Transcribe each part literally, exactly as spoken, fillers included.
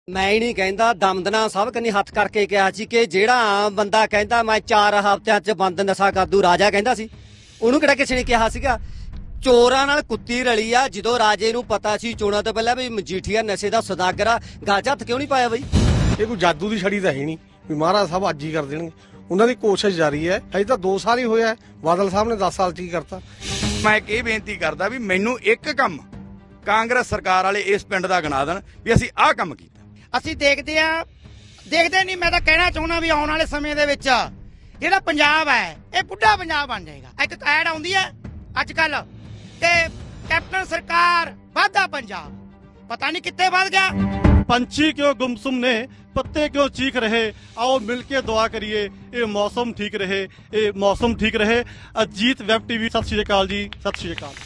मैं ही नहीं कहता दमदना सब कन्नी हथ करके कहा सी कि जेड़ा आम बंदा कहता मैं चार हफ्तिਆਂ ਚ ਬੰਦ ਨਸ਼ਾ ਕਰ ਦੂ ਰਾਜਾ ਕਹਿੰਦਾ ਸੀ ਉਹਨੂੰ ਕਿਹੜਾ ਕਿਸੇ ਨੇ ਕਿਹਾ ਸੀਗਾ। ਚੋਰਾਂ ਨਾਲ ਕੁੱਤੀ ਰਲੀ ਆ। ਜਦੋਂ ਰਾਜੇ ਨੂੰ ਪਤਾ ਸੀ ਚੋਣਾਂ ਤੋਂ ਪਹਿਲਾਂ ਵੀ ਮਜੀਠੀਆ ਨਸ਼ੇ ਦਾ ਸੌਦਾਗਰ ਆ, ਗਲ 'ਚ ਹੱਥ ਕਿਉਂ ਨਹੀਂ ਪਾਇਆ ਬਈ? ਇਹ ਕੋਈ ਜਾਦੂ ਦੀ ਛੜੀ ਤਾਂ ਹੈ ਨਹੀਂ ਵੀ ਮਹਾਰਾਜ ਸਾਹਿਬ ਅੱਜ ਹੀ ਕਰ ਦੇਣਗੇ। ਉਹਨਾਂ ਦੀ ਕੋਸ਼ਿਸ਼ ਜਾਰੀ ਹੈ। ਅਜੇ ਤਾਂ ਦੋ ਸਾਲ ਹੀ ਹੋਇਆ। ਬਾਦਲ ਸਾਹਿਬ ਨੇ ਦਸ ਸਾਲ 'ਚ ਹੀ ਕਰਤਾ। ਮੈਂ ਇਹ ਬੇਨਤੀ ਕਰਦਾ ਵੀ ਮੈਨੂੰ ਇੱਕ ਕੰਮ ਕਾਂਗਰਸ ਸਰਕਾਰ ਵਾਲੇ ਇਸ ਪਿੰਡ ਦਾ ਗਿਣਾ ਦੇਣ ਵੀ ਅਸੀਂ ਆਹ ਕੰਮ ਕੀਤਾ। ਅਸੀਂ ਦੇਖਦੇ ਆ ਦੇਖਦੇ ਨਹੀਂ। ਮੈਂ ਤਾਂ ਕਹਿਣਾ ਚਾਹੁੰਦਾ ਵੀ ਆਉਣ ਵਾਲੇ ਸਮੇਂ ਦੇ ਵਿੱਚ ਜਿਹੜਾ ਪੰਜਾਬ ਹੈ ਇਹ ਬੁੱਢਾ ਪੰਜਾਬ ਬਣ ਜਾਏਗਾ। ਇੱਕ ਐਡ ਆਉਂਦੀ ਹੈ ਅੱਜ ਕੱਲ ਕਿ ਕੈਪਟਨ ਸਰਕਾਰ ਵਾਧਾ ਪੰਜਾਬ, ਪਤਾ ਨਹੀਂ ਕਿੱਥੇ ਵੱਧ ਗਿਆ। पंछी क्यों गुमसुम ने पत्ते क्यों चीख रहे, आओ मिलके दुआ करिए ये मौसम ठीक रहे, ये मौसम ठीक रहे। अजीत वैब टीवी सत श्री अकाल जी, सत श्री अकाल।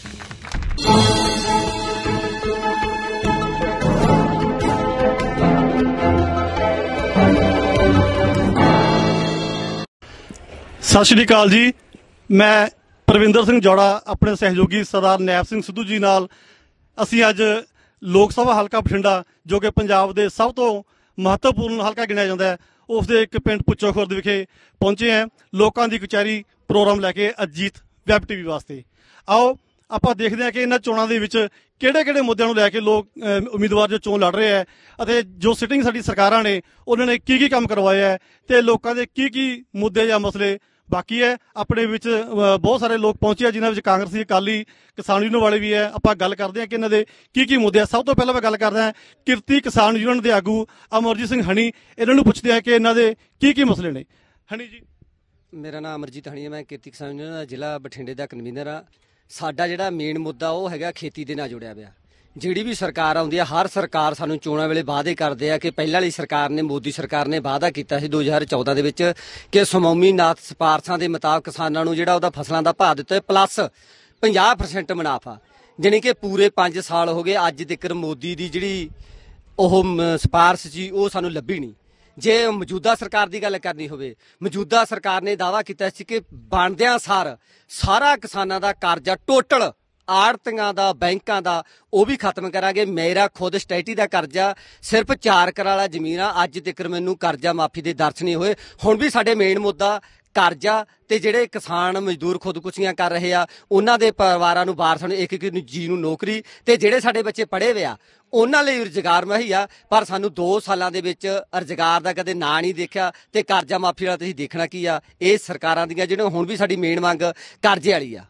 सत श्री अकाल जी। मैं परविंदर सिंह जौड़ा अपने सहयोगी सरदार नैब सिंह सिद्धू जी नाल असीं अज लोक सभा हल्का बठिंडा जो कि पंजाब के सब तो महत्वपूर्ण हल्का गिणिया जाता है, उसके एक पिंड पुच्छो खुर्द विखे पहुंचे हैं लोगों की कचहरी प्रोग्राम लैके अजीत वैब टीवी वास्ते। आओ आप देखते हैं कि इन्होंने चोणों के किहड़े किहड़े मुद्दों को लैके लोग उम्मीदवार जो चोन लड़ रहे हैं, जो सिटिंग साडी सरकारां ने उन्होंने की की काम करवाया है, तो लोगों के की की मुद्दे या मसले बाकी है। अपने विच बहुत सारे लोग पहुंचे जिन्होंने कांग्रेसी अकाली किसान यूनियन वाले भी है। आप गल करते हैं कि इन्हों के की की मुद्दे। सब तो पहले मैं गल करदा किरती किसान यूनियन के आगू अमरजीत सिंह हनी, इन्होंने पुछते हैं कि इन्हों के की की मसले ने। हनी जी, मेरा नाम अमरजीत हनी है, मैं किरती किसान यूनियन का जिला बठिंडे का कन्वीनर हाँ। साडा जिहड़ा मेन मुद्दा वो है खेती दे नाल जुड़िया पिया। ਜਿਹੜੀ ਵੀ ਸਰਕਾਰ ਆਉਂਦੀ ਹੈ ਹਰ ਸਰਕਾਰ ਸਾਨੂੰ ਚੋਣਾਂ ਵੇਲੇ ਵਾਅਦੇ ਕਰਦੇ ਆ ਕਿ ਪਹਿਲਾਂ ਵਾਲੀ ਸਰਕਾਰ ਨੇ ਮੋਦੀ ਸਰਕਾਰ ਨੇ ਵਾਅਦਾ ਕੀਤਾ ਸੀ ਦੋ ਹਜ਼ਾਰ ਚੌਦਾਂ ਦੇ ਵਿੱਚ ਕਿ ਸਮੌਮੀ ਨਾਥ ਸਿਫਾਰਸ਼ਾਂ ਦੇ ਮੁਤਾਬਕ ਕਿਸਾਨਾਂ ਨੂੰ ਜਿਹੜਾ ਉਹਦਾ ਫਸਲਾਂ ਦਾ ਭਾਅ ਦਿੱਤਾ ਪਲੱਸ ਪੰਜਾਹ ਪਰਸੈਂਟ ਮੁਨਾਫਾ। ਜਾਣੀ ਕਿ ਪੂਰੇ ਪੰਜ ਸਾਲ ਹੋ ਗਏ ਅੱਜ ਤੱਕ ਮੋਦੀ ਦੀ ਜਿਹੜੀ ਉਹ ਸਿਫਾਰਸ਼ ਸੀ ਉਹ ਸਾਨੂੰ ਲੱਭੀ ਨਹੀਂ। ਜੇ ਮੌਜੂਦਾ ਸਰਕਾਰ ਦੀ ਗੱਲ ਕਰਨੀ ਹੋਵੇ, ਮੌਜੂਦਾ ਸਰਕਾਰ ਨੇ ਦਾਅਵਾ ਕੀਤਾ ਸੀ ਕਿ ਬਣਦਿਆਂ ਸਾਰ ਸਾਰਾ ਕਿਸਾਨਾਂ ਦਾ ਕਰਜ਼ਾ ਟੋਟਲ ਆੜਤੀਆਂ ਦਾ ਬੈਂਕਾਂ ਦਾ ਉਹ ਵੀ ਖਤਮ ਕਰਾਂਗੇ। ਮੇਰਾ ਖੁਦ ਸਟੇਟੀ ਦਾ ਕਰਜ਼ਾ ਸਿਰਫ ਚਾਰ ਕਰਾਲਾ ਜ਼ਮੀਨ ਆ, ਅੱਜ ਤੱਕ ਮੈਨੂੰ ਕਰਜ਼ਾ ਮਾਫੀ ਦੇ ਦਰਸ਼ ਨਹੀਂ ਹੋਏ। ਹੁਣ ਵੀ ਸਾਡੇ ਮੇਨ ਮੁੱਦਾ ਕਰਜ਼ਾ ਤੇ ਜਿਹੜੇ ਕਿਸਾਨ ਮਜ਼ਦੂਰ ਖੁਦਕੁਸ਼ੀਆਂ ਕਰ ਰਹੇ ਆ ਉਹਨਾਂ ਦੇ ਪਰਿਵਾਰਾਂ ਨੂੰ ਵਾਰਸਾਂ ਨੂੰ ਇੱਕ ਇੱਕ ਜੀ ਨੂੰ ਨੌਕਰੀ ਤੇ ਜਿਹੜੇ ਸਾਡੇ ਬੱਚੇ ਪੜ੍ਹੇ ਹੋਏ ਆ ਉਹਨਾਂ ਲਈ ਰੁਜ਼ਗਾਰ ਮੁਹੱਈਆ। ਪਰ ਸਾਨੂੰ ਦੋ ਸਾਲਾਂ ਦੇ ਵਿੱਚ ਰੁਜ਼ਗਾਰ ਦਾ ਕਦੇ ਨਾਂ ਨਹੀਂ ਦੇਖਿਆ ਤੇ ਕਰਜ਼ਾ ਮਾਫੀ ਵਾਲਾ ਤੁਸੀਂ ਦੇਖਣਾ ਕੀ ਆ। ਇਹ ਸਰਕਾਰਾਂ ਦੀਆਂ ਜਿਹੜੀਆਂ ਹੁਣ ਵੀ ਸਾਡੀ ਮੇਨ ਮੰਗ ਕਰਜ਼ੇ ਵਾਲੀ ਆ।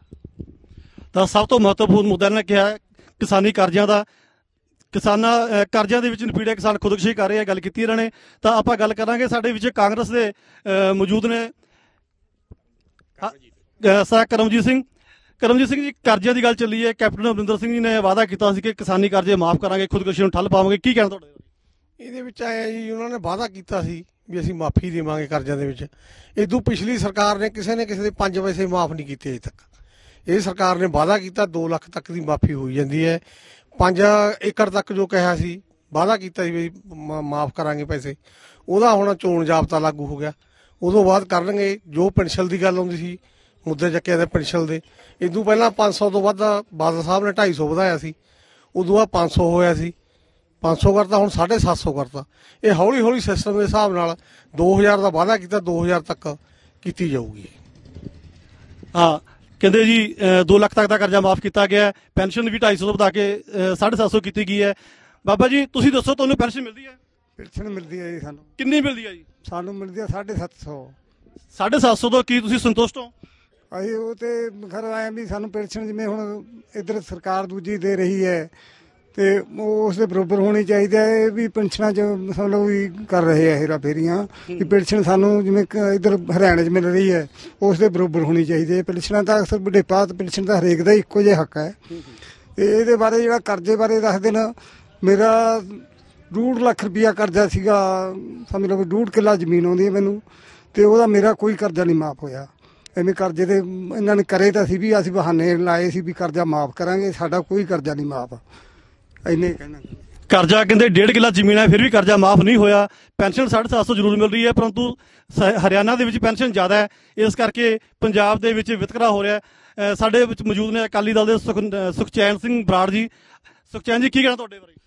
ਤਾਂ ਸਭ ਤੋਂ ਮਹੱਤਵਪੂਰਨ ਮੁੱਦਾ ਇਹਨਾਂ ਕਿਹਾ ਕਿਸਾਨੀ ਕਰਜ਼ਿਆਂ ਦਾ। ਕਿਸਾਨਾਂ ਕਰਜ਼ਿਆਂ ਦੇ ਵਿੱਚ ਨਪੀੜੇ ਕਿਸਾਨ ਖੁਦਕੁਸ਼ੀ ਕਰ ਰਹੇ ਆ, ਗੱਲ ਕੀਤੀ ਇਹਨਾਂ ਨੇ। ਤਾਂ ਆਪਾਂ ਗੱਲ ਕਰਾਂਗੇ ਸਾਡੇ ਵਿੱਚ ਕਾਂਗਰਸ ਦੇ ਮੌਜੂਦ ਨੇ ਸਰ ਕਰਮਜੀਤ ਸਿੰਘ। ਕਰਮਜੀਤ ਸਿੰਘ ਜੀ, ਕਰਜ਼ਿਆਂ ਦੀ ਗੱਲ ਚੱਲੀ ਹੈ। ਕੈਪਟਨ ਅਮਰਿੰਦਰ ਸਿੰਘ ਜੀ ਨੇ ਵਾਅਦਾ ਕੀਤਾ ਸੀ ਕਿ ਕਿਸਾਨੀ ਕਰਜ਼ੇ ਮਾਫ ਕਰਾਂਗੇ, ਖੁਦਕੁਸ਼ੀ ਨੂੰ ਠੱਲ ਪਾਵਾਂਗੇ, ਕੀ ਕਹਿਣਾ ਤੁਹਾਡੇ? ਇਹਦੇ ਵਿੱਚ ਆਇਆ ਜੀ ਉਹਨਾਂ ਨੇ ਵਾਅਦਾ ਕੀਤਾ ਸੀ ਵੀ ਅਸੀਂ ਮਾਫੀ ਦੇਵਾਂਗੇ ਕਰਜ਼ਿਆਂ ਦੇ ਵਿੱਚ। ਇਦੋਂ ਪਿਛਲੀ ਸਰਕਾਰ ਨੇ ਕਿਸੇ ਨੇ ਕਿਸੇ ਦੇ ਪੰਜ ਪੈਸੇ ਮਾਫ ਨਹੀਂ ਕੀਤੇ ਅਜੇ ਤੱਕ। ਇਹ ਸਰਕਾਰ ਨੇ ਵਾਅਦਾ ਕੀਤਾ ਦੋ ਲੱਖ ਤੱਕ ਦੀ ਮਾਫੀ ਹੋਈ ਜਾਂਦੀ ਹੈ। ਪੰਜ ਏਕੜ ਤੱਕ ਜੋ ਕਿਹਾ ਸੀ ਵਾਅਦਾ ਕੀਤਾ ਸੀ ਵੀ ਮਾਫ ਕਰਾਂਗੇ ਪੈਸੇ, ਉਹਦਾ ਹੁਣ ਚੋਣ ਜਾਬਤਾ ਲਾਗੂ ਹੋ ਗਿਆ। ਉਦੋਂ ਬਾਅਦ ਕਰਨਗੇ। ਜੋ ਪੈਨਸ਼ਨ ਦੀ ਗੱਲ ਆਉਂਦੀ ਸੀ ਮੁੱਦੇ ਚੱਕਿਆ ਦੇ ਪੈਨਸ਼ਨ ਦੇ, ਇਦੋਂ ਪਹਿਲਾਂ ਪੰਜ ਸੌ ਤੋਂ ਵੱਧ ਬਾਦਲ ਸਾਹਿਬ ਨੇ ਢਾਈ ਸੌ ਵਧਾਇਆ ਸੀ, ਉਦੋਂ ਬਾਅਦ ਪੰਜ ਸੌ ਹੋਇਆ ਸੀ, ਪੰਜ ਸੌ ਕਰਤਾ, ਹੁਣ ਸਾਢੇ ਸੱਤ ਸੌ ਕਰਤਾ। ਇਹ ਹੌਲੀ ਹੌਲੀ ਸਿਸਟਮ ਦੇ ਹਿਸਾਬ ਨਾਲ ਦੋ ਹਜ਼ਾਰ ਦਾ ਵਾਅਦਾ ਕੀਤਾ ਦੋ ਹਜ਼ਾਰ ਤੱਕ ਕੀਤੀ ਜਾਊਗੀ। ਹਾਂ, ਕਹਿੰਦੇ ਜੀ ਦੋ ਲੱਖ ਤੱਕ ਦਾ ਕਰਜ਼ਾ ਮਾਫ ਕੀਤਾ ਗਿਆ, ਪੈਨਸ਼ਨ ਵੀ ਢਾਈ ਸੌ ਤੋਂ ਵਧਾ ਕੇ ਸਾਢੇ ਸੱਤ ਸੌ ਕੀਤੀ ਗਈ ਹੈ। ਬਾਬਾ ਜੀ ਤੁਸੀਂ ਦੱਸੋ, ਤੁਹਾਨੂੰ ਪੈਨਸ਼ਨ ਮਿਲਦੀ ਹੈ? ਪੈਨਸ਼ਨ ਮਿਲਦੀ ਹੈ ਜੀ ਸਾਨੂੰ। ਕਿੰਨੀ ਮਿਲਦੀ ਹੈ ਜੀ? ਸਾਨੂੰ ਮਿਲਦੀ ਹੈ ਸਾਢੇ ਸੱਤ ਸੌ। ਸਾਢੇ ਸੱਤ ਸੌ ਤੋਂ ਕੀ ਤੁਸੀਂ ਸੰਤੁਸ਼ਟ ਹੋ? ਅਸੀਂ ਉਹ ਤੇ ਖਰ ਆਏ ਵੀ ਸਾਨੂੰ ਪੈਨਸ਼ਨ ਜਿਵੇਂ ਹੁਣ ਇੱਧਰ ਸਰਕਾਰ ਦੂਜੀ ਦੇ ਰਹੀ ਹੈ ਤੇ ਉਸ ਦੇ ਬਰਾਬਰ ਹੋਣੀ ਚਾਹੀਦੀ ਹੈ। ਇਹ ਵੀ ਪੈਨਸ਼ਨਾਂ 'ਚ ਮਤਲਬ ਵੀ ਕਰ ਰਹੇ ਆ ਹੇਰਾ ਫੇਰੀਆਂ ਵੀ ਪੈਨਸ਼ਨ ਸਾਨੂੰ ਜਿਵੇਂ ਇੱਧਰ ਹਰਿਆਣੇ 'ਚ ਮਿਲ ਰਹੀ ਹੈ ਉਸ ਦੇ ਬਰਾਬਰ ਹੋਣੀ ਚਾਹੀਦੀ ਹੈ। ਪੈਨਸ਼ਨਾਂ ਤਾਂ ਅਕਸਰ ਬੁਢੇਪਾ ਪੈਨਸ਼ਨ ਦਾ ਹਰੇਕ ਦਾ ਇੱਕੋ ਜਿਹਾ ਹੱਕ ਹੈ। ਤੇ ਇਹਦੇ ਬਾਰੇ ਜਿਹੜਾ ਕਰਜ਼ੇ ਬਾਰੇ ਦੱਸ ਦੇਣ, ਮੇਰਾ ਡੂਢ ਲੱਖ ਰੁਪਈਆ ਕਰਜ਼ਾ ਸੀਗਾ, ਸਮਝ ਲਓ ਡੂਢ ਕਿੱਲਾ ਜ਼ਮੀਨ ਆਉਂਦੀ ਹੈ ਮੈਨੂੰ, ਤੇ ਉਹਦਾ ਮੇਰਾ ਕੋਈ ਕਰਜ਼ਾ ਨਹੀਂ ਮਾਫ ਹੋਇਆ। ਐਵੇਂ ਕਰਜ਼ੇ ਦੇ ਇਹਨਾਂ ਨੇ ਕਰੇ ਤਾਂ ਸੀ ਵੀ ਅਸੀਂ ਬਹਾਨੇ ਲਾਏ ਸੀ ਵੀ ਕਰਜ਼ਾ ਮਾਫ ਕਰਾਂਗੇ, ਸਾਡਾ ਕੋਈ ਕਰਜ਼ਾ ਨਹੀਂ ਮਾਫ। ਇੰਨੇ ਕਹਿਣਾ। ਕਰਜ਼ਾ ਕਹਿੰਦੇ ਡੇਢ ਕਿੱਲਾ ਜ਼ਮੀਨ ਹੈ ਫਿਰ ਵੀ ਕਰਜ਼ਾ ਮਾਫ ਨਹੀਂ ਹੋਇਆ। ਪੈਨਸ਼ਨ ਸਾਢੇ ਸੱਤ ਸੌ ਜ਼ਰੂਰ ਮਿਲ ਰਹੀ ਹੈ, ਪਰੰਤੂ ਹਰਿਆਣਾ ਦੇ ਵਿੱਚ ਪੈਨਸ਼ਨ ਜ਼ਿਆਦਾ ਹੈ, ਇਸ ਕਰਕੇ ਪੰਜਾਬ ਦੇ ਵਿੱਚ ਵਿਤਕਰਾ ਹੋ ਰਿਹਾ। ਸਾਡੇ ਵਿੱਚ ਮੌਜੂਦ ਨੇ ਅਕਾਲੀ ਦਲ ਦੇ ਸੁਖ ਸੁਖਚੈਨ ਸਿੰਘ ਬਰਾੜ ਜੀ। ਸੁਖਚੈਨ ਜੀ, ਕੀ ਕਹਿਣਾ ਤੁਹਾਡੇ ਬਾਰੇ?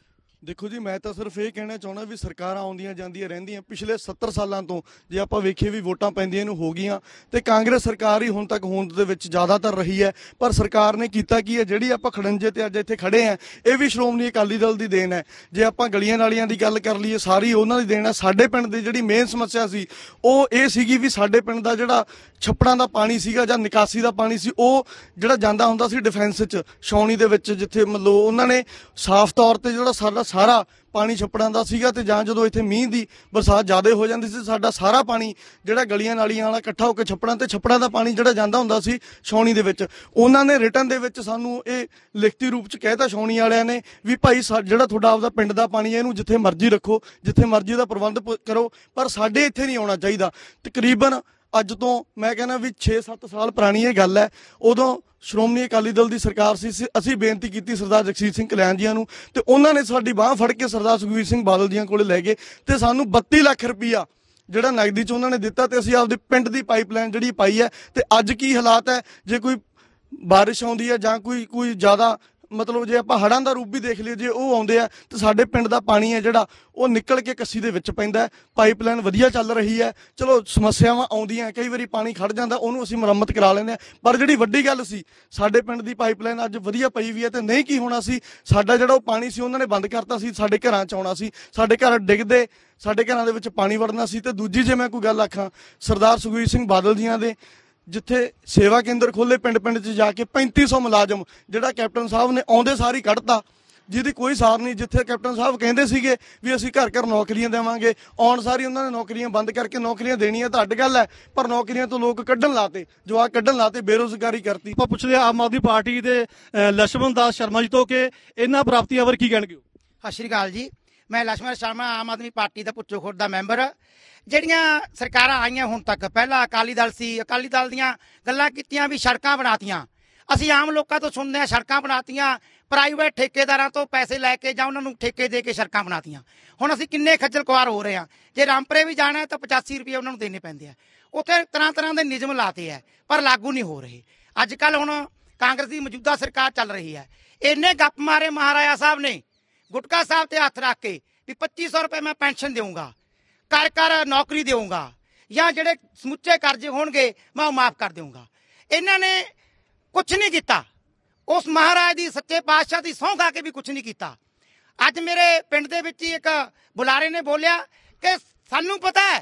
ਦੇਖੋ ਜੀ, ਮੈਂ ਤਾਂ ਸਿਰਫ ਇਹ ਕਹਿਣਾ ਚਾਹੁੰਦਾ ਵੀ ਸਰਕਾਰਾਂ ਆਉਂਦੀਆਂ ਜਾਂਦੀਆਂ ਰਹਿੰਦੀਆਂ। ਪਿਛਲੇ ਸੱਤਰ ਸਾਲਾਂ ਤੋਂ ਜੇ ਆਪਾਂ ਵੇਖੀਏ ਵੀ ਵੋਟਾਂ ਪੈਂਦੀਆਂ ਨੂੰ ਹੋ ਗਈਆਂ ਤੇ ਕਾਂਗਰਸ ਸਰਕਾਰ ਹੀ ਹੁਣ ਤੱਕ ਹੋਂਦ ਦੇ ਵਿੱਚ ਜ਼ਿਆਦਾਤਰ ਰਹੀ ਹੈ। ਪਰ ਸਰਕਾਰ ਨੇ ਕੀਤਾ ਕੀ ਹੈ, ਜਿਹੜੀ ਆਪਾਂ ਖੜੰਜੇ ਤੇ ਅੱਜ ਇੱਥੇ ਖੜੇ ਆ, ਇਹ ਵੀ ਸ਼੍ਰੋਮਣੀ ਅਕਾਲੀ ਦਲ ਦੀ ਦੇਣ ਹੈ। ਜੇ ਆਪਾਂ ਗਲੀਆਂ ਨਾਲੀਆਂ ਦੀ ਗੱਲ ਕਰ ਲਈਏ, ਸਾਰੀ ਉਹਨਾਂ ਦੀ ਦੇਣ ਹੈ। ਸਾਡੇ ਪਿੰਡ ਦੀ ਜਿਹੜੀ ਮੇਨ ਸਮੱਸਿਆ ਸੀ ਉਹ ਇਹ ਸੀਗੀ ਵੀ ਸਾਡੇ ਪਿੰਡ ਦਾ ਜਿਹੜਾ ਛੱਪੜਾਂ ਦਾ ਪਾਣੀ ਸੀਗਾ ਜਾਂ ਨਿਕਾਸੀ ਦਾ ਪਾਣੀ ਸੀ, ਉਹ ਜਿਹੜਾ ਜਾਂਦਾ ਹੁੰਦਾ ਸੀ ਡਿਫੈਂਸ 'ਚ, ਛਾਉਣੀ ਦੇ ਵਿੱਚ, ਜਿੱਥੇ ਮਤਲਬ ਉਹਨਾਂ ਨੇ ਸਾਫ਼ ਤੌਰ ਤੇ ਜਿਹੜਾ ਸਾਡਾ ਸਾਰਾ ਪਾਣੀ ਛੱਪੜਾਂ ਦਾ ਸੀਗਾ। ਤੇ ਜਾਂ ਜਦੋਂ ਇੱਥੇ ਮੀਂਹ ਦੀ ਬਰਸਾਤ ਜ਼ਿਆਦਾ ਹੋ ਜਾਂਦੀ ਸੀ, ਸਾਡਾ ਸਾਰਾ ਪਾਣੀ ਜਿਹੜਾ ਗਲੀਆਂ ਨਾਲੀਆਂ ਵਾਲਾ ਇਕੱਠਾ ਹੋ ਕੇ ਛੱਪੜਾਂ ਤੇ ਛੱਪੜਾਂ ਦਾ ਪਾਣੀ ਜਿਹੜਾ ਜਾਂਦਾ ਹੁੰਦਾ ਸੀ ਛਾਉਣੀ ਦੇ ਵਿੱਚ, ਉਹਨਾਂ ਨੇ ਰਿਟਰਨ ਦੇ ਵਿੱਚ ਸਾਨੂੰ ਇਹ ਲਿਖਤੀ ਰੂਪ 'ਚ ਕਹਿਤਾ ਛਾਉਣੀ ਵਾਲਿਆਂ ਨੇ ਵੀ ਭਾਈ ਜਿਹੜਾ ਤੁਹਾਡਾ ਆਪਦਾ ਪਿੰਡ ਦਾ ਪਾਣੀ ਹੈ ਇਹਨੂੰ ਜਿੱਥੇ ਮਰਜ਼ੀ ਰੱਖੋ, ਜਿੱਥੇ ਮਰਜ਼ੀ ਦਾ ਪ੍ਰਬੰਧ ਕਰੋ, ਪਰ ਸਾਡੇ ਇੱਥੇ ਨਹੀਂ ਆਉਣਾ ਚਾਹੀਦਾ। ਤਕਰੀਬਨ ਅੱਜ ਤੋਂ ਮੈਂ ਕਹਿੰਦਾ ਵੀ ਛੇ ਸੱਤ ਸਾਲ ਪੁਰਾਣੀ ਇਹ ਗੱਲ ਹੈ। ਉਦੋਂ ਸ਼੍ਰੋਮਣੀ ਅਕਾਲੀ ਦਲ ਦੀ ਸਰਕਾਰ ਸੀ, ਅਸੀਂ ਬੇਨਤੀ ਕੀਤੀ ਸਰਦਾਰ ਜਗਸੀਰ ਸਿੰਘ ਕਲਿਆਣ ਜੀਆਂ ਨੂੰ, ਤੇ ਉਹਨਾਂ ਨੇ ਸਾਡੀ ਬਾਂਹ ਫੜ ਕੇ ਸਰਦਾਰ ਸੁਖਬੀਰ ਸਿੰਘ ਬਾਦਲ ਜੀਆਂ ਕੋਲੇ ਲੈ ਗਏ ਤੇ ਸਾਨੂੰ ਬੱਤੀ ਲੱਖ ਰੁਪਈਆ ਜਿਹੜਾ ਨਗਦੀ 'ਚ ਉਹਨਾਂ ਨੇ ਦਿੱਤਾ ਤੇ ਅਸੀਂ ਆਪਦੇ ਪਿੰਡ ਦੀ ਪਾਈਪਲਾਈਨ ਜਿਹੜੀ ਪਾਈ ਹੈ। ਤੇ ਅੱਜ ਕੀ ਹਾਲਾਤ ਹੈ, ਜੇ ਕੋਈ ਬਾਰਿਸ਼ ਆਉਂਦੀ ਹੈ ਜਾਂ ਕੋਈ ਕੋਈ ਜ਼ਿਆਦਾ ਮਤਲਬ ਜੇ ਆਪਾਂ ਹੜ੍ਹਾਂ ਦਾ ਰੂਪ ਵੀ ਦੇਖ ਲਈਏ, ਜੇ ਉਹ ਆਉਂਦੇ ਆ ਤਾਂ ਸਾਡੇ ਪਿੰਡ ਦਾ ਪਾਣੀ ਹੈ ਜਿਹੜਾ ਉਹ ਨਿਕਲ ਕੇ ਕੱਸੀ ਦੇ ਵਿੱਚ ਪੈਂਦਾ ਹੈ। ਪਾਈਪਲਾਈਨ ਵਧੀਆ ਚੱਲ ਰਹੀ ਹੈ, ਚਲੋ ਸਮੱਸਿਆਵਾਂ ਆਉਂਦੀਆਂ, ਕਈ ਵਾਰੀ ਪਾਣੀ ਖੜ ਜਾਂਦਾ, ਉਹਨੂੰ ਅਸੀਂ ਮੁਰੰਮਤ ਕਰਾ ਲੈਂਦੇ ਹਾਂ। ਪਰ ਜਿਹੜੀ ਵੱਡੀ ਗੱਲ ਸੀ, ਸਾਡੇ ਪਿੰਡ ਦੀ ਪਾਈਪਲਾਈਨ ਅੱਜ ਵਧੀਆ ਪਈ ਵੀ ਹੈ। ਤੇ ਨਹੀਂ ਕੀ ਹੋਣਾ ਸੀ, ਸਾਡਾ ਜਿਹੜਾ ਉਹ ਪਾਣੀ ਸੀ ਉਹਨਾਂ ਨੇ ਬੰਦ ਕਰਤਾ ਸੀ, ਸਾਡੇ ਘਰਾਂ 'ਚ ਆਉਣਾ ਸੀ, ਸਾਡੇ ਘਰ ਡਿੱਗਦੇ, ਸਾਡੇ ਘਰਾਂ ਦੇ ਵਿੱਚ ਪਾਣੀ ਵੜਨਾ ਸੀ। ਤੇ ਦੂਜੀ ਜੇ ਮੈਂ ਕੋਈ ਗੱਲ ਆਖਾਂ, ਸਰਦਾਰ ਸੁਖਬੀਰ ਸਿੰਘ ਬਾਦਲ ਜੀਆਂ ਦੇ ਜਿੱਥੇ ਸੇਵਾ ਕੇਂਦਰ ਖੋਲੇ ਪਿੰਡ ਪਿੰਡ 'ਚ ਜਾ ਕੇ ਪੈਂਤੀ ਸੌ ਮੁਲਾਜ਼ਮ ਜਿਹੜਾ ਕੈਪਟਨ ਸਾਹਿਬ ਨੇ ਆਉਂਦੇ ਸਾਰੀ ਕੱਢਤਾ, ਜਿਹਦੀ ਕੋਈ ਸਾਰ ਨਹੀਂ। ਜਿੱਥੇ ਕੈਪਟਨ ਸਾਹਿਬ ਕਹਿੰਦੇ ਸੀਗੇ ਵੀ ਅਸੀਂ ਘਰ ਘਰ ਨੌਕਰੀਆਂ ਦੇਵਾਂਗੇ, ਆਉਣ ਸਾਰੀ ਉਹਨਾਂ ਨੇ ਨੌਕਰੀਆਂ ਬੰਦ ਕਰਕੇ ਨੌਕਰੀਆਂ ਦੇਣੀਆਂ ਤਾਂ ਅੱਡ ਗੱਲ ਹੈ, ਪਰ ਨੌਕਰੀਆਂ ਤੋਂ ਲੋਕ ਕੱਢਣ ਲਾਤੇ, ਜਵਾਕ ਕੱਢਣ ਲਾਤੇ, ਬੇਰੁਜ਼ਗਾਰੀ ਕਰਤੀ। ਆਪਾਂ ਪੁੱਛਦੇ ਆ ਆਮ ਆਦਮੀ ਪਾਰਟੀ ਦੇ ਲਛਮਣ ਦਾਸ ਸ਼ਰਮਾ ਜੀ ਤੋਂ ਕਿ ਇਹਨਾਂ ਪ੍ਰਾਪਤੀਆਂ ਬਾਰੇ ਕੀ ਕਹਿਣਗੇ। ਸਤਿ ਸ਼੍ਰੀ ਅਕਾਲ ਜੀ, ਮੈਂ ਲਛਮਣ ਸ਼ਰਮਾ, ਆਮ ਆਦਮੀ ਪਾਰਟੀ ਦਾ ਭੁੱਚੋ ਖੁਰਦ ਦਾ ਮੈਂਬਰ। ਜਿਹੜੀਆਂ ਸਰਕਾਰਾਂ ਆਈਆਂ ਹੁਣ ਤੱਕ, ਪਹਿਲਾਂ ਅਕਾਲੀ ਦਲ ਸੀ, ਅਕਾਲੀ ਦਲ ਦੀਆਂ ਗੱਲਾਂ ਕੀਤੀਆਂ ਵੀ ਸੜਕਾਂ ਬਣਾਤੀਆਂ। ਅਸੀਂ ਆਮ ਲੋਕਾਂ ਤੋਂ ਸੁਣਦੇ ਹਾਂ ਸੜਕਾਂ ਬਣਾਤੀਆਂ, ਪ੍ਰਾਈਵੇਟ ਠੇਕੇਦਾਰਾਂ ਤੋਂ ਪੈਸੇ ਲੈ ਕੇ ਜਾਂ ਉਹਨਾਂ ਨੂੰ ਠੇਕੇ ਦੇ ਕੇ ਸੜਕਾਂ ਬਣਾਤੀਆਂ। ਹੁਣ ਅਸੀਂ ਕਿੰਨੇ ਖੱਜਲ ਖੁਆਰ ਹੋ ਰਹੇ ਹਾਂ। ਜੇ ਰਾਮਪੁਰੇ ਵੀ ਜਾਣਾ ਤਾਂ ਪਚਾਸੀ ਰੁਪਏ ਉਹਨਾਂ ਨੂੰ ਦੇਣੇ ਪੈਂਦੇ ਆ। ਉੱਥੇ ਤਰ੍ਹਾਂ ਤਰ੍ਹਾਂ ਦੇ ਨਿਯਮ ਲਾਤੇ ਹੈ, ਪਰ ਲਾਗੂ ਨਹੀਂ ਹੋ ਰਹੇ। ਅੱਜ ਕੱਲ੍ਹ ਹੁਣ ਕਾਂਗਰਸ ਦੀ ਮੌਜੂਦਾ ਸਰਕਾਰ ਚੱਲ ਰਹੀ ਹੈ, ਇੰਨੇ ਗੱਪ ਮਾਰੇ ਮਹਾਰਾਜਾ ਸਾਹਿਬ ਨੇ ਗੁਟਕਾ ਸਾਹਿਬ ਤੇ ਹੱਥ ਰੱਖ ਕੇ ਵੀ ਪੱਚੀ ਸੌ ਰੁਪਏ ਮੈਂ ਪੈਨਸ਼ਨ ਦੇਊਂਗਾ, ਕਰ ਕਰ ਨੌਕਰੀ ਦੇਊਂਗਾ, ਜਾਂ ਜਿਹੜੇ ਸਮੁੱਚੇ ਕਰਜ਼ੇ ਹੋਣਗੇ ਮੈਂ ਉਹ ਮਾਫ ਕਰ ਦੇਊਂਗਾ। ਇਹਨਾਂ ਨੇ ਕੁਛ ਨਹੀਂ ਕੀਤਾ, ਉਸ ਮਹਾਰਾਜ ਦੀ ਸੱਚੇ ਪਾਤਸ਼ਾਹ ਦੀ ਸਹੁੰ ਖਾ ਕੇ ਵੀ ਕੁਛ ਨਹੀਂ ਕੀਤਾ। ਅੱਜ ਮੇਰੇ ਪਿੰਡ ਦੇ ਵਿੱਚ ਹੀ ਇੱਕ ਬੁਲਾਰੇ ਨੇ ਬੋਲਿਆ ਕਿ ਸਾਨੂੰ ਪਤਾ ਹੈ